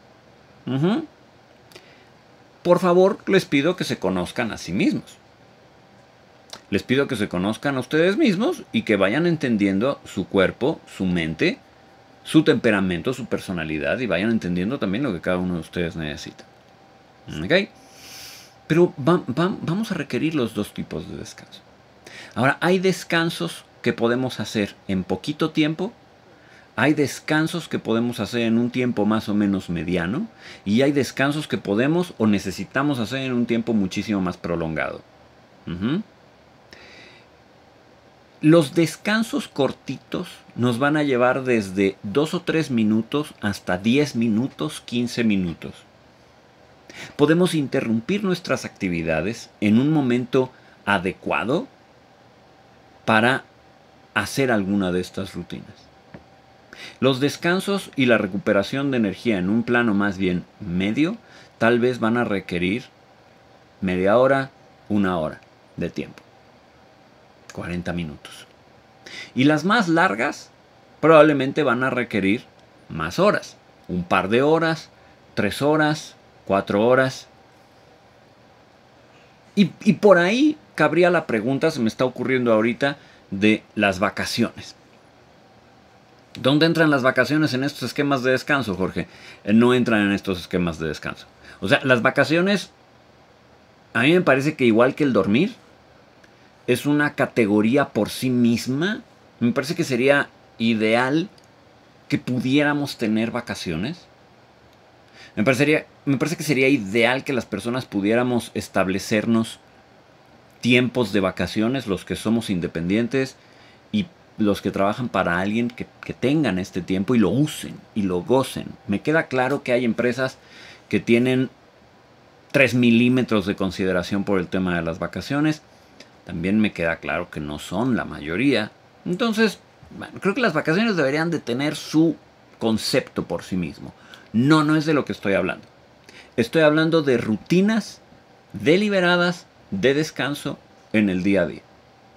Por favor, les pido que se conozcan a sí mismos. Les pido que se conozcan a ustedes mismos y que vayan entendiendo su cuerpo, su mente, su temperamento, su personalidad, y vayan entendiendo también lo que cada uno de ustedes necesita. ¿Ok? Pero vamos a requerir los dos tipos de descanso. Ahora, hay descansos que podemos hacer en poquito tiempo. Hay descansos que podemos hacer en un tiempo más o menos mediano. Y hay descansos que podemos o necesitamos hacer en un tiempo muchísimo más prolongado. Los descansos cortitos nos van a llevar desde 2 o 3 minutos hasta 10 minutos, 15 minutos. Podemos interrumpir nuestras actividades en un momento adecuado para hacer alguna de estas rutinas. Los descansos y la recuperación de energía en un plano más bien medio tal vez van a requerir media hora, 1 hora de tiempo. 40 minutos. Y las más largas probablemente van a requerir más horas. Un par de horas, 3 horas, 4 horas. Y por ahí cabría la pregunta, se me está ocurriendo ahorita, de las vacaciones. ¿Dónde entran las vacaciones en estos esquemas de descanso, Jorge? No entran en estos esquemas de descanso. O sea, las vacaciones, a mí me parece que igual que el dormir, es una categoría por sí misma. Me parece que sería ideal que pudiéramos tener vacaciones. Me parece que sería ideal que las personas pudiéramos establecernos tiempos de vacaciones, los que somos independientes y los que trabajan para alguien, que tengan este tiempo y lo usen y lo gocen. Me queda claro que hay empresas que tienen 3 milímetros de consideración por el tema de las vacaciones. También me queda claro que no son la mayoría. Entonces, bueno, creo que las vacaciones deberían de tener su concepto por sí mismo. No es de lo que estoy hablando. Estoy hablando de rutinas deliberadas de descanso en el día a día.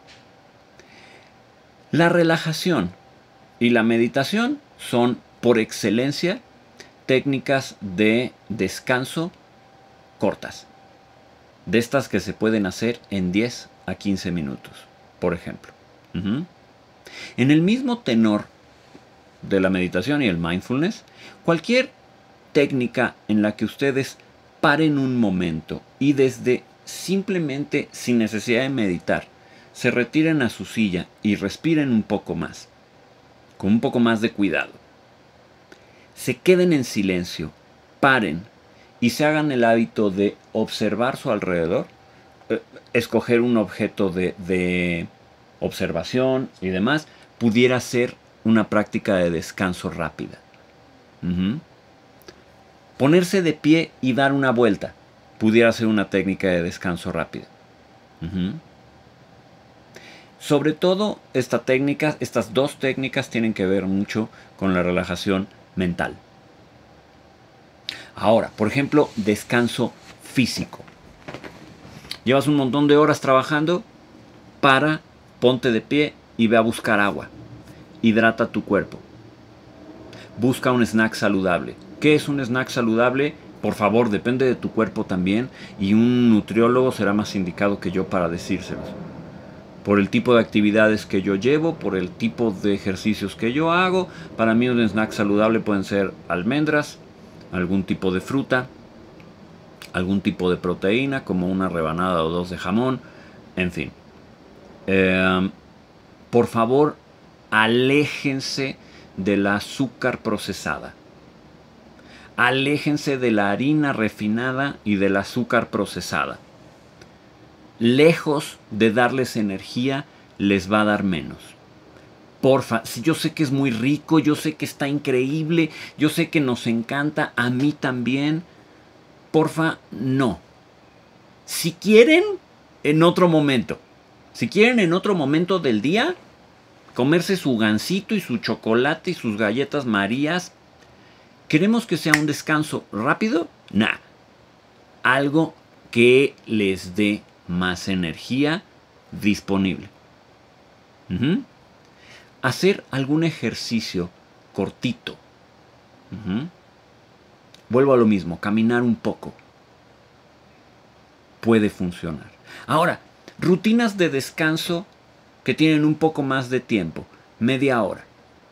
La relajación y la meditación son, por excelencia, técnicas de descanso cortas. De estas que se pueden hacer en 10 a 15 minutos, por ejemplo. En el mismo tenor de la meditación y el mindfulness, cualquier técnica en la que ustedes paren un momento y desde simplemente, sin necesidad de meditar, se retiren a su silla y respiren un poco más, con un poco más de cuidado. Se queden en silencio, paren y se hagan el hábito de observar su alrededor, escoger un objeto de observación y demás, pudiera ser una práctica de descanso rápida. Ponerse de pie y dar una vuelta pudiera ser una técnica de descanso rápida. Sobre todo, estas dos técnicas tienen que ver mucho con la relajación mental. Ahora, por ejemplo, descanso físico. Llevas un montón de horas trabajando, ponte de pie y ve a buscar agua. Hidrata tu cuerpo. Busca un snack saludable. ¿Qué es un snack saludable? Por favor, depende de tu cuerpo también, y un nutriólogo será más indicado que yo para decírselos. Por el tipo de actividades que yo llevo, por el tipo de ejercicios que yo hago, para mí un snack saludable pueden ser almendras, algún tipo de fruta, algún tipo de proteína, como una rebanada o 2 de jamón, en fin. Por favor, aléjense del azúcar procesada. Aléjense de la harina refinada y del azúcar procesada. Lejos de darles energía, les va a dar menos. Porfa, yo sé que es muy rico, yo sé que está increíble, yo sé que nos encanta, a mí también. Porfa, no. Si quieren, en otro momento. Si quieren en otro momento del día, comerse su gansito y su chocolate y sus galletas Marías, ¿Queremos que sea un descanso rápido? Nah. Algo que les dé más energía disponible. Hacer algún ejercicio cortito. Vuelvo a lo mismo, caminar un poco. Puede funcionar. Ahora, rutinas de descanso que tienen un poco más de tiempo, media hora.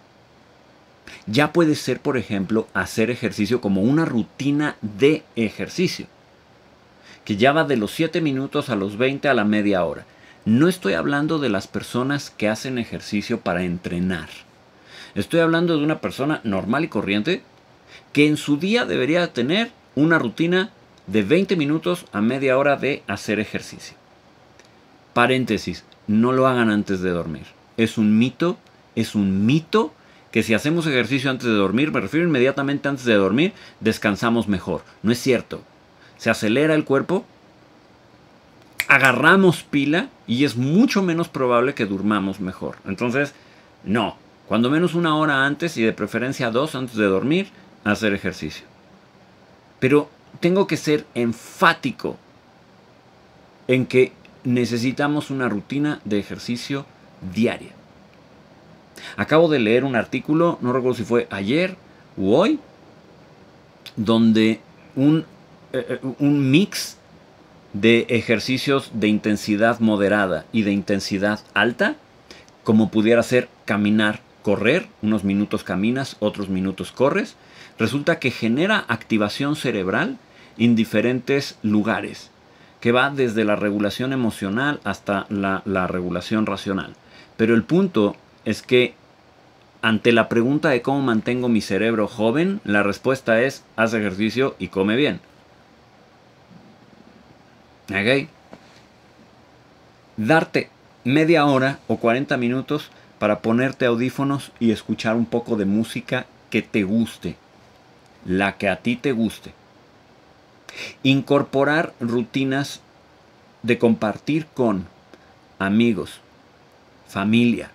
Ya puede ser, por ejemplo, hacer ejercicio como una rutina de ejercicio, que ya va de los 7 minutos a los 20 a la media hora. No estoy hablando de las personas que hacen ejercicio para entrenar. Estoy hablando de una persona normal y corriente que en su día debería tener una rutina de 20 minutos a media hora de hacer ejercicio. Paréntesis, no lo hagan antes de dormir. Es un mito que si hacemos ejercicio antes de dormir, me refiero inmediatamente antes de dormir, descansamos mejor. No es cierto. Se acelera el cuerpo, agarramos pila y es mucho menos probable que durmamos mejor. Entonces, no. Cuando menos una hora antes y de preferencia 2 antes de dormir, hacer ejercicio. Pero tengo que ser enfático en que necesitamos una rutina de ejercicio diaria. Acabo de leer un artículo, no recuerdo si fue ayer u hoy, donde un mix de ejercicios de intensidad moderada y de intensidad alta, como pudiera ser caminar, correr, unos minutos caminas, otros minutos corres, resulta que genera activación cerebral en diferentes lugares, que va desde la regulación emocional hasta la regulación racional. Pero el punto es que ante la pregunta de cómo mantengo mi cerebro joven, la respuesta es: haz ejercicio y come bien. ¿Ok? Darte media hora o 40 minutos para ponerte audífonos y escuchar un poco de música que te guste, la que a ti te guste. Incorporar rutinas de compartir con amigos, familia,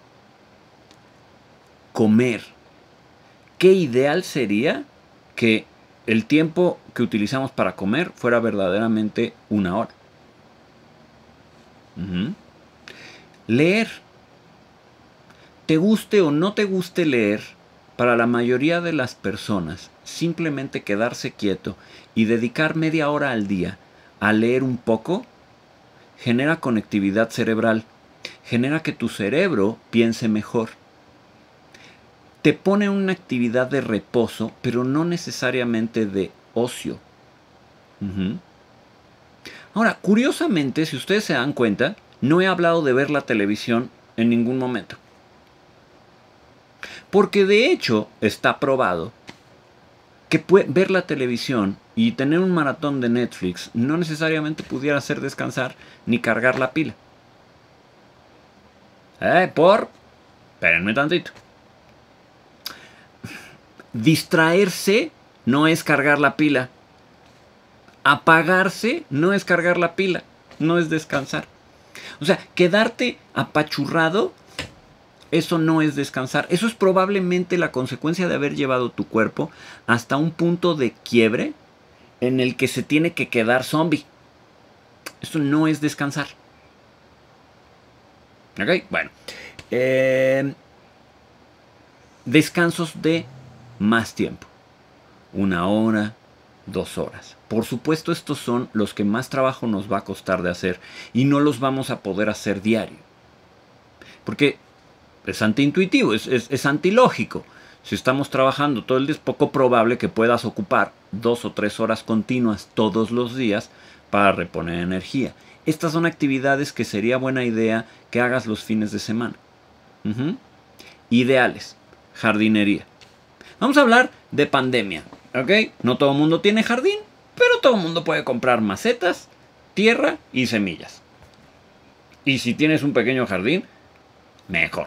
comer. ¿Qué ideal sería que el tiempo que utilizamos para comer fuera verdaderamente una hora? Leer. Te guste o no te guste leer, para la mayoría de las personas, simplemente quedarse quieto y dedicar media hora al día a leer un poco, genera conectividad cerebral, genera que tu cerebro piense mejor. Te pone en una actividad de reposo, pero no necesariamente de ocio. Ahora, curiosamente, si ustedes se dan cuenta, no he hablado de ver la televisión en ningún momento. Porque de hecho está probado que ver la televisión y tener un maratón de Netflix no necesariamente pudiera hacer descansar ni cargar la pila. Espérenme tantito. Distraerse no es cargar la pila. Apagarse no es cargar la pila. No es descansar. O sea, quedarte apachurrado, eso no es descansar. Eso es probablemente la consecuencia de haber llevado tu cuerpo hasta un punto de quiebre en el que se tiene que quedar zombie. Eso no es descansar. ¿Ok? Bueno. Descansos de más tiempo. 1 hora, 2 horas. Por supuesto, estos son los que más trabajo nos va a costar de hacer y no los vamos a poder hacer diario. Porque es antiintuitivo, es antilógico. Si estamos trabajando todo el día, es poco probable que puedas ocupar 2 o 3 horas continuas todos los días para reponer energía. Estas son actividades que sería buena idea que hagas los fines de semana. Ideales. Jardinería. Vamos a hablar de pandemia, ¿ok? No todo el mundo tiene jardín, pero todo el mundo puede comprar macetas, tierra y semillas. Y si tienes un pequeño jardín, mejor.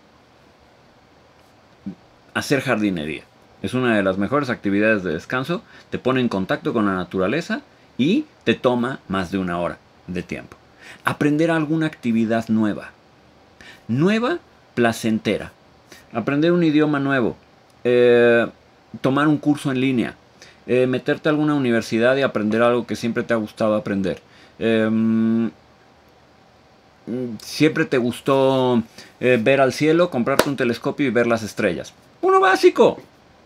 Hacer jardinería es una de las mejores actividades de descanso. Te pone en contacto con la naturaleza y te toma más de 1 hora de tiempo. Aprender alguna actividad nueva. Nueva, placentera. Aprender un idioma nuevo. tomar un curso en línea, meterte a alguna universidad y aprender algo que siempre te ha gustado aprender. Siempre te gustó ver al cielo, comprarte un telescopio y ver las estrellas. Uno básico.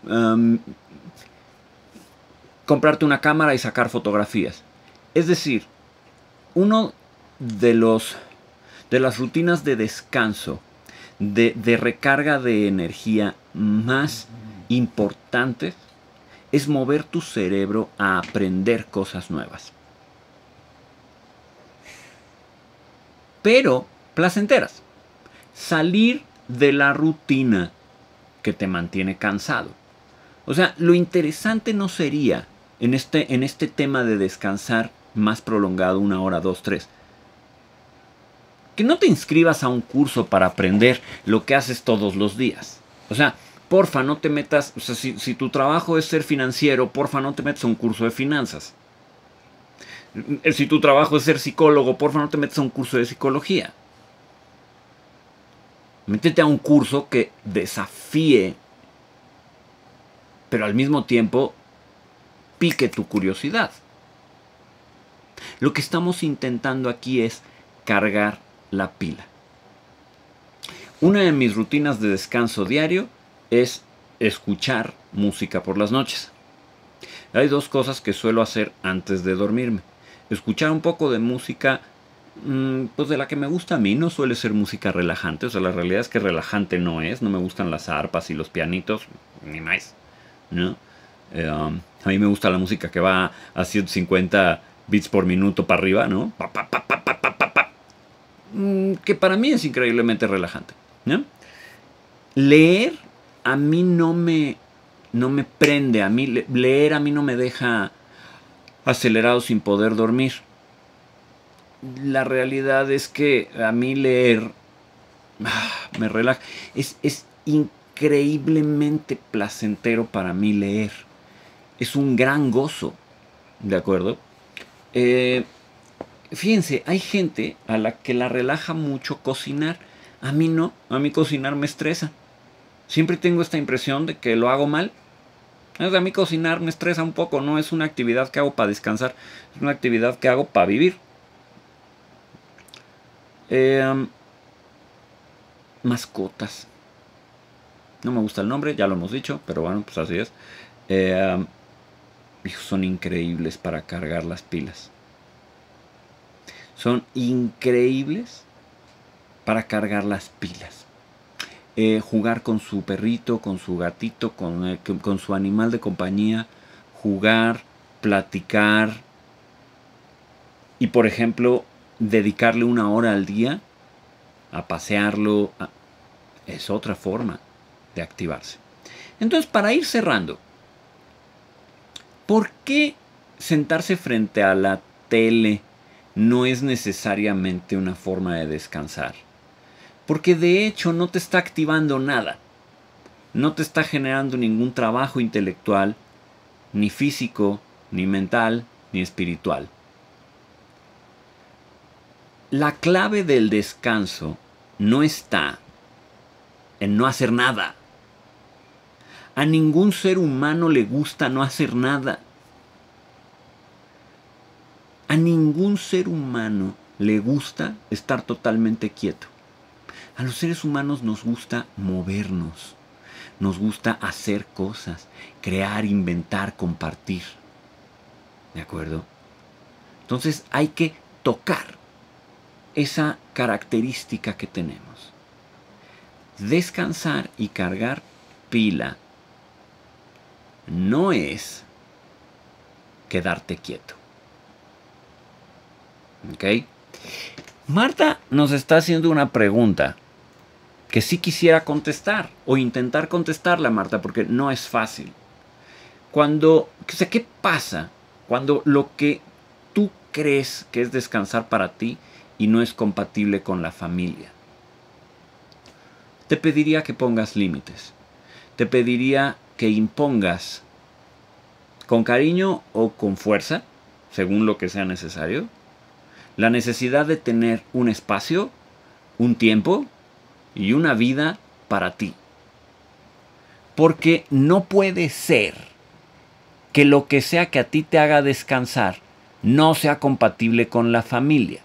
Comprarte una cámara y sacar fotografías. Es decir, uno de las rutinas de descanso, de recarga de energía más importantes, es mover tu cerebro a aprender cosas nuevas. Pero placenteras. Salir de la rutina que te mantiene cansado. O sea, lo interesante no sería en este tema de descansar más prolongado, 1 hora, 2, 3. Que no te inscribas a un curso para aprender lo que haces todos los días. O sea, porfa, no te metas, o sea, si tu trabajo es ser financiero, porfa, no te metas a un curso de finanzas. Si tu trabajo es ser psicólogo, porfa, no te metas a un curso de psicología. Métete a un curso que desafíe, pero al mismo tiempo pique tu curiosidad. Lo que estamos intentando aquí es cargar la pila. Una de mis rutinas de descanso diario es escuchar música por las noches. Hay 2 cosas que suelo hacer antes de dormirme. Escuchar un poco de música, pues de la que me gusta a mí. No suele ser música relajante. O sea, la realidad es que relajante no es. No me gustan las arpas y los pianitos, ni más, ¿no? A mí me gusta la música que va a 150 beats por minuto para arriba, ¿no? Que para mí es increíblemente relajante, ¿no? Leer a mí no me prende. A mí leer a mí no me deja acelerado sin poder dormir. La realidad es que a mí leer me relaja. Es increíblemente placentero para mí leer. Es un gran gozo, ¿de acuerdo? Fíjense, hay gente a la que la relaja mucho cocinar. A mí no, a mí cocinar me estresa. Siempre tengo esta impresión de que lo hago mal. A mí cocinar me estresa un poco, no es una actividad que hago para descansar, es una actividad que hago para vivir. Mascotas. No me gusta el nombre, ya lo hemos dicho, pero bueno, pues así es. Son increíbles para cargar las pilas. Son increíbles para cargar las pilas. Jugar con su perrito, con su gatito, con su animal de compañía. Jugar, platicar. Y por ejemplo, dedicarle 1 hora al día a pasearlo. Es otra forma de activarse. Entonces, para ir cerrando, ¿por qué sentarse frente a la tele no es necesariamente una forma de descansar? Porque de hecho no te está activando nada. No te está generando ningún trabajo intelectual, ni físico, ni mental, ni espiritual. La clave del descanso no está en no hacer nada. A ningún ser humano le gusta no hacer nada. A ningún ser humano le gusta estar totalmente quieto. A los seres humanos nos gusta movernos, nos gusta hacer cosas, crear, inventar, compartir. ¿De acuerdo? Entonces hay que tocar esa característica que tenemos. Descansar y cargar pila no es quedarte quieto. ¿Ok? Marta nos está haciendo una pregunta que sí quisiera contestar o intentar contestarla, Marta, porque no es fácil. ¿Qué pasa cuando lo que tú crees que es descansar para ti y no es compatible con la familia? Te pediría que pongas límites. Te pediría que impongas con cariño o con fuerza, según lo que sea necesario, la necesidad de tener un espacio, un tiempo y una vida para ti. Porque no puede ser que lo que sea que a ti te haga descansar no sea compatible con la familia.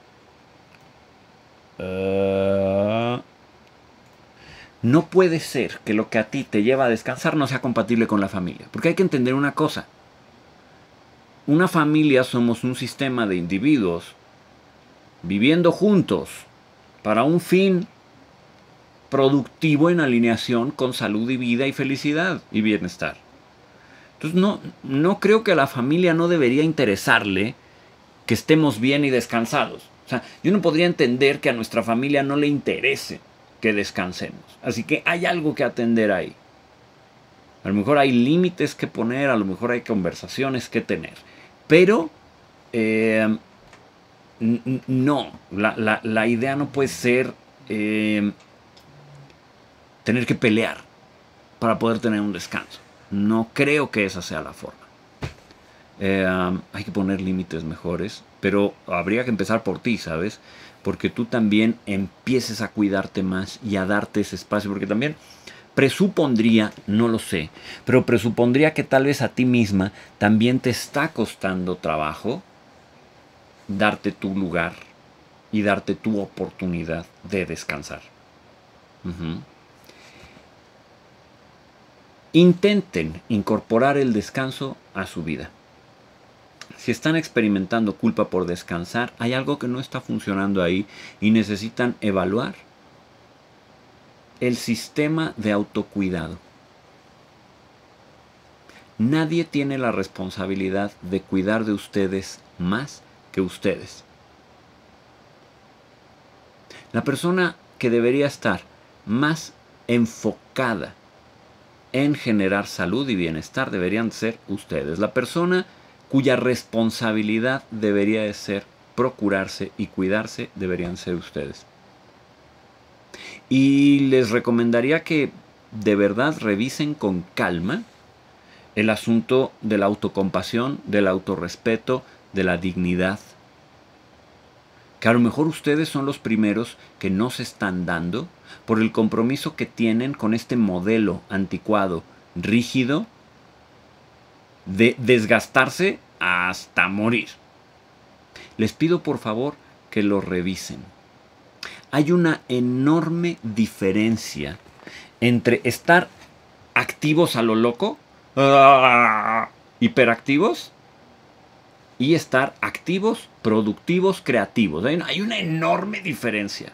No puede ser que lo que a ti te lleva a descansar no sea compatible con la familia. Porque hay que entender una cosa. Una familia somos un sistema de individuos viviendo juntos para un fin productivo en alineación con salud y vida y felicidad y bienestar. Entonces no creo que a la familia no debería interesarle que estemos bien y descansados. O sea, yo no podría entender que a nuestra familia no le interese que descansemos. Así que hay algo que atender ahí. A lo mejor hay límites que poner, a lo mejor hay conversaciones que tener. Pero no, la idea no puede ser tener que pelear para poder tener un descanso. No creo que esa sea la forma. Hay que poner límites mejores, pero habría que empezar por ti, ¿sabes? Porque tú también empieces a cuidarte más y a darte ese espacio, porque también presupondría, no lo sé, pero presupondría que tal vez a ti misma también te está costando trabajo darte tu lugar y darte tu oportunidad de descansar. Intenten incorporar el descanso a su vida. Si están experimentando culpa por descansar, hay algo que no está funcionando ahí y necesitan evaluar el sistema de autocuidado. Nadie tiene la responsabilidad de cuidar de ustedes más que ustedes. La persona que debería estar más enfocada en generar salud y bienestar deberían ser ustedes. La persona cuya responsabilidad debería de ser procurarse y cuidarse deberían ser ustedes. Y les recomendaría que de verdad revisen con calma el asunto de la autocompasión, del autorrespeto, de la dignidad. Que a lo mejor ustedes son los primeros que no se están dando por el compromiso que tienen con este modelo anticuado, rígido, de desgastarse hasta morir. Les pido por favor que lo revisen. Hay una enorme diferencia entre estar activos a lo loco, hiperactivos, y estar activos, productivos, creativos. Hay una enorme diferencia.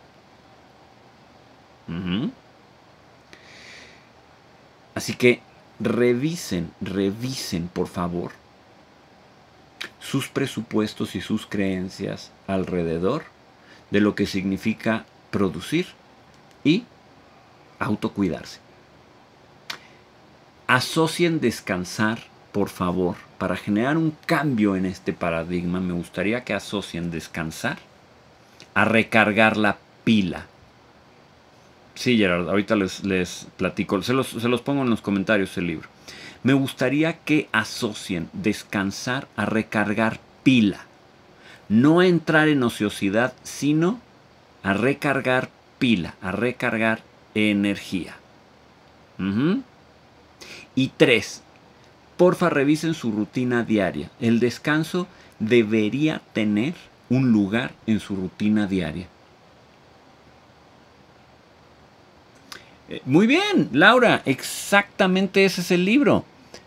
Así que revisen por favor sus presupuestos y sus creencias alrededor de lo que significa producir y autocuidarse. Asocien descansar, por favor, para generar un cambio en este paradigma. Me gustaría que asocien descansar a recargar la pila. Sí, Gerard, ahorita les platico, se los pongo en los comentarios el libro. Me gustaría que asocien descansar a recargar pila. No a entrar en ociosidad, sino a recargar pila, a recargar energía. Y 3, porfa revisen su rutina diaria. El descanso debería tener un lugar en su rutina diaria. Muy bien, Laura, exactamente ese es el libro.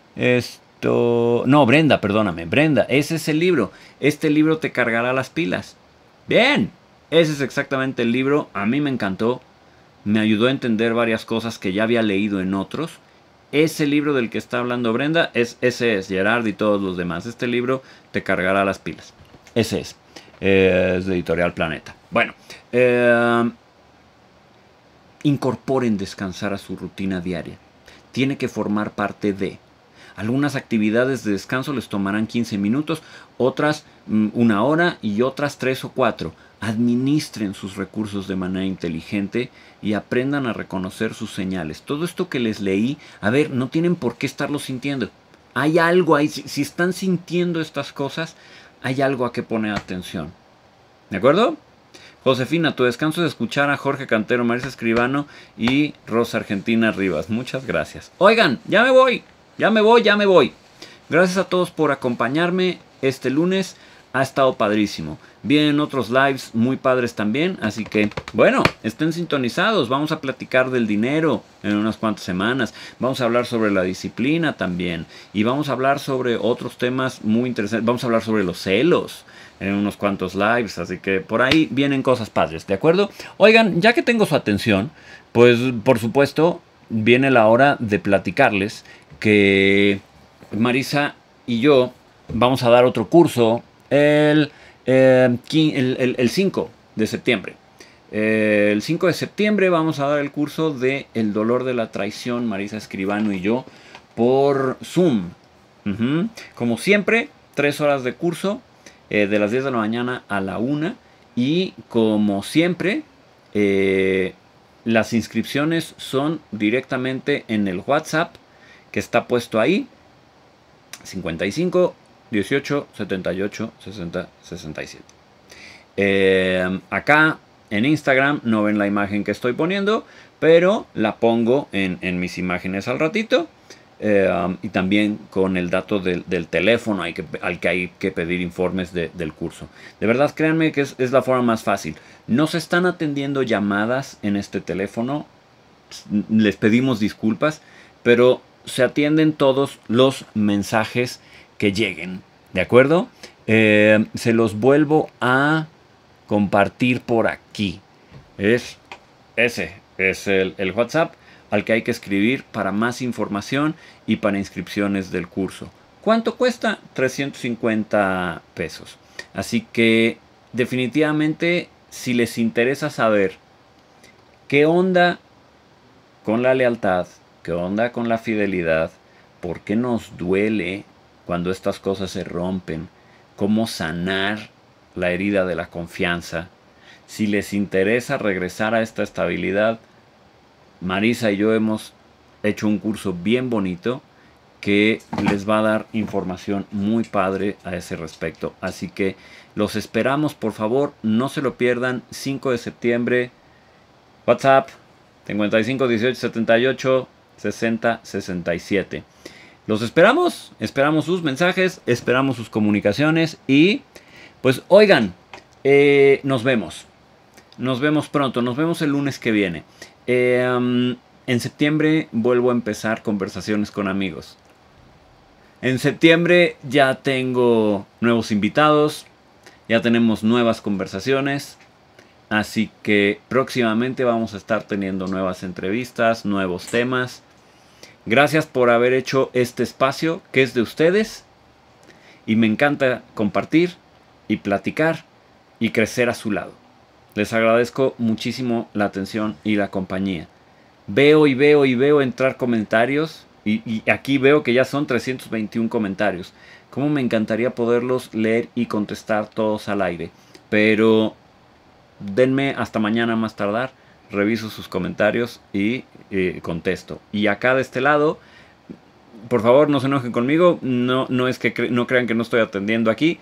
No, Brenda, perdóname, Brenda, ese es el libro. Este libro te cargará las pilas. Bien, ese es exactamente el libro. A mí me encantó. Me ayudó a entender varias cosas que ya había leído en otros. Ese libro del que está hablando Brenda, ese es Gerard y todos los demás. Este libro te cargará las pilas. Ese es de Editorial Planeta. Bueno, incorporen descansar a su rutina diaria. Tiene que formar parte de. Algunas actividades de descanso les tomarán 15 minutos, otras 1 hora y otras 3 o 4. Administren sus recursos de manera inteligente y aprendan a reconocer sus señales. Todo esto que les leí, a ver, no tienen por qué estarlo sintiendo. Hay algo ahí, si están sintiendo estas cosas, hay algo a que poner atención. ¿De acuerdo? Josefina, tu descanso es escuchar a Jorge Cantero, Marisa Escribano y Rosa Argentina Rivas. Muchas gracias. Oigan, ya me voy. Gracias a todos por acompañarme este lunes. Ha estado padrísimo. Vienen otros lives muy padres también. Así que, bueno, estén sintonizados. Vamos a platicar del dinero en unas cuantas semanas. Vamos a hablar sobre la disciplina también. Y vamos a hablar sobre otros temas muy interesantes. Vamos a hablar sobre los celos en unos cuantos lives. Así que por ahí vienen cosas padres, ¿de acuerdo? Oigan, ya que tengo su atención, pues por supuesto viene la hora de platicarles que Marisa y yo vamos a dar otro curso el 5 de septiembre. El 5 de septiembre vamos a dar el curso de El dolor de la traición, Marisa Escribano y yo, por Zoom. Como siempre, 3 horas de curso, de las 10 de la mañana a la 1. Y como siempre, las inscripciones son directamente en el WhatsApp que está puesto ahí. 55 18 78 60 67. Acá en Instagram no ven la imagen que estoy poniendo, pero la pongo en mis imágenes al ratito. Y también con el dato del teléfono al que hay que pedir informes del curso. De verdad, créanme que es la forma más fácil. No se están atendiendo llamadas en este teléfono. Les pedimos disculpas, pero se atienden todos los mensajes que lleguen, ¿de acuerdo? Se los vuelvo a compartir por aquí. Ese es el WhatsApp al que hay que escribir para más información y para inscripciones del curso. ¿Cuánto cuesta? 350 pesos. Así que definitivamente, si les interesa saber qué onda con la lealtad, qué onda con la fidelidad, por qué nos duele cuando estas cosas se rompen, cómo sanar la herida de la confianza, si les interesa regresar a esta estabilidad, Marisa y yo hemos hecho un curso bien bonito que les va a dar información muy padre a ese respecto. Así que los esperamos, por favor, no se lo pierdan. 5 de septiembre, WhatsApp 55 18 78 60 67. Los esperamos sus mensajes, esperamos sus comunicaciones y pues oigan, nos vemos pronto, nos vemos el lunes que viene. En septiembre vuelvo a empezar conversaciones con amigos. En septiembre ya tengo nuevos invitados, ya tenemos nuevas conversaciones, así que próximamente vamos a estar teniendo nuevas entrevistas, nuevos temas. Gracias por haber hecho este espacio que es de ustedes y me encanta compartir y platicar y crecer a su lado. Les agradezco muchísimo la atención y la compañía. Veo entrar comentarios y aquí veo que ya son 321 comentarios. Cómo me encantaría poderlos leer y contestar todos al aire. Pero denme hasta mañana más tardar. Reviso sus comentarios y contesto. Y acá de este lado, por favor no se enojen conmigo, no es que no crean que no estoy atendiendo aquí,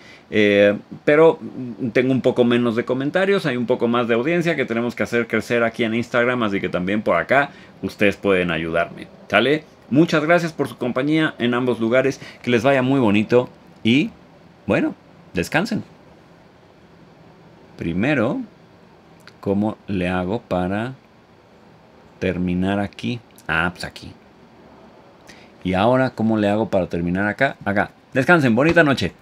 pero tengo un poco menos de comentarios, hay un poco más de audiencia que tenemos que hacer crecer aquí en Instagram, así que también por acá ustedes pueden ayudarme, ¿sale? Muchas gracias por su compañía en ambos lugares, que les vaya muy bonito y bueno, descansen. Primero, ¿cómo le hago para terminar aquí? Ah, pues aquí. Y ahora, ¿cómo le hago para terminar acá? Acá. Descansen, bonita noche.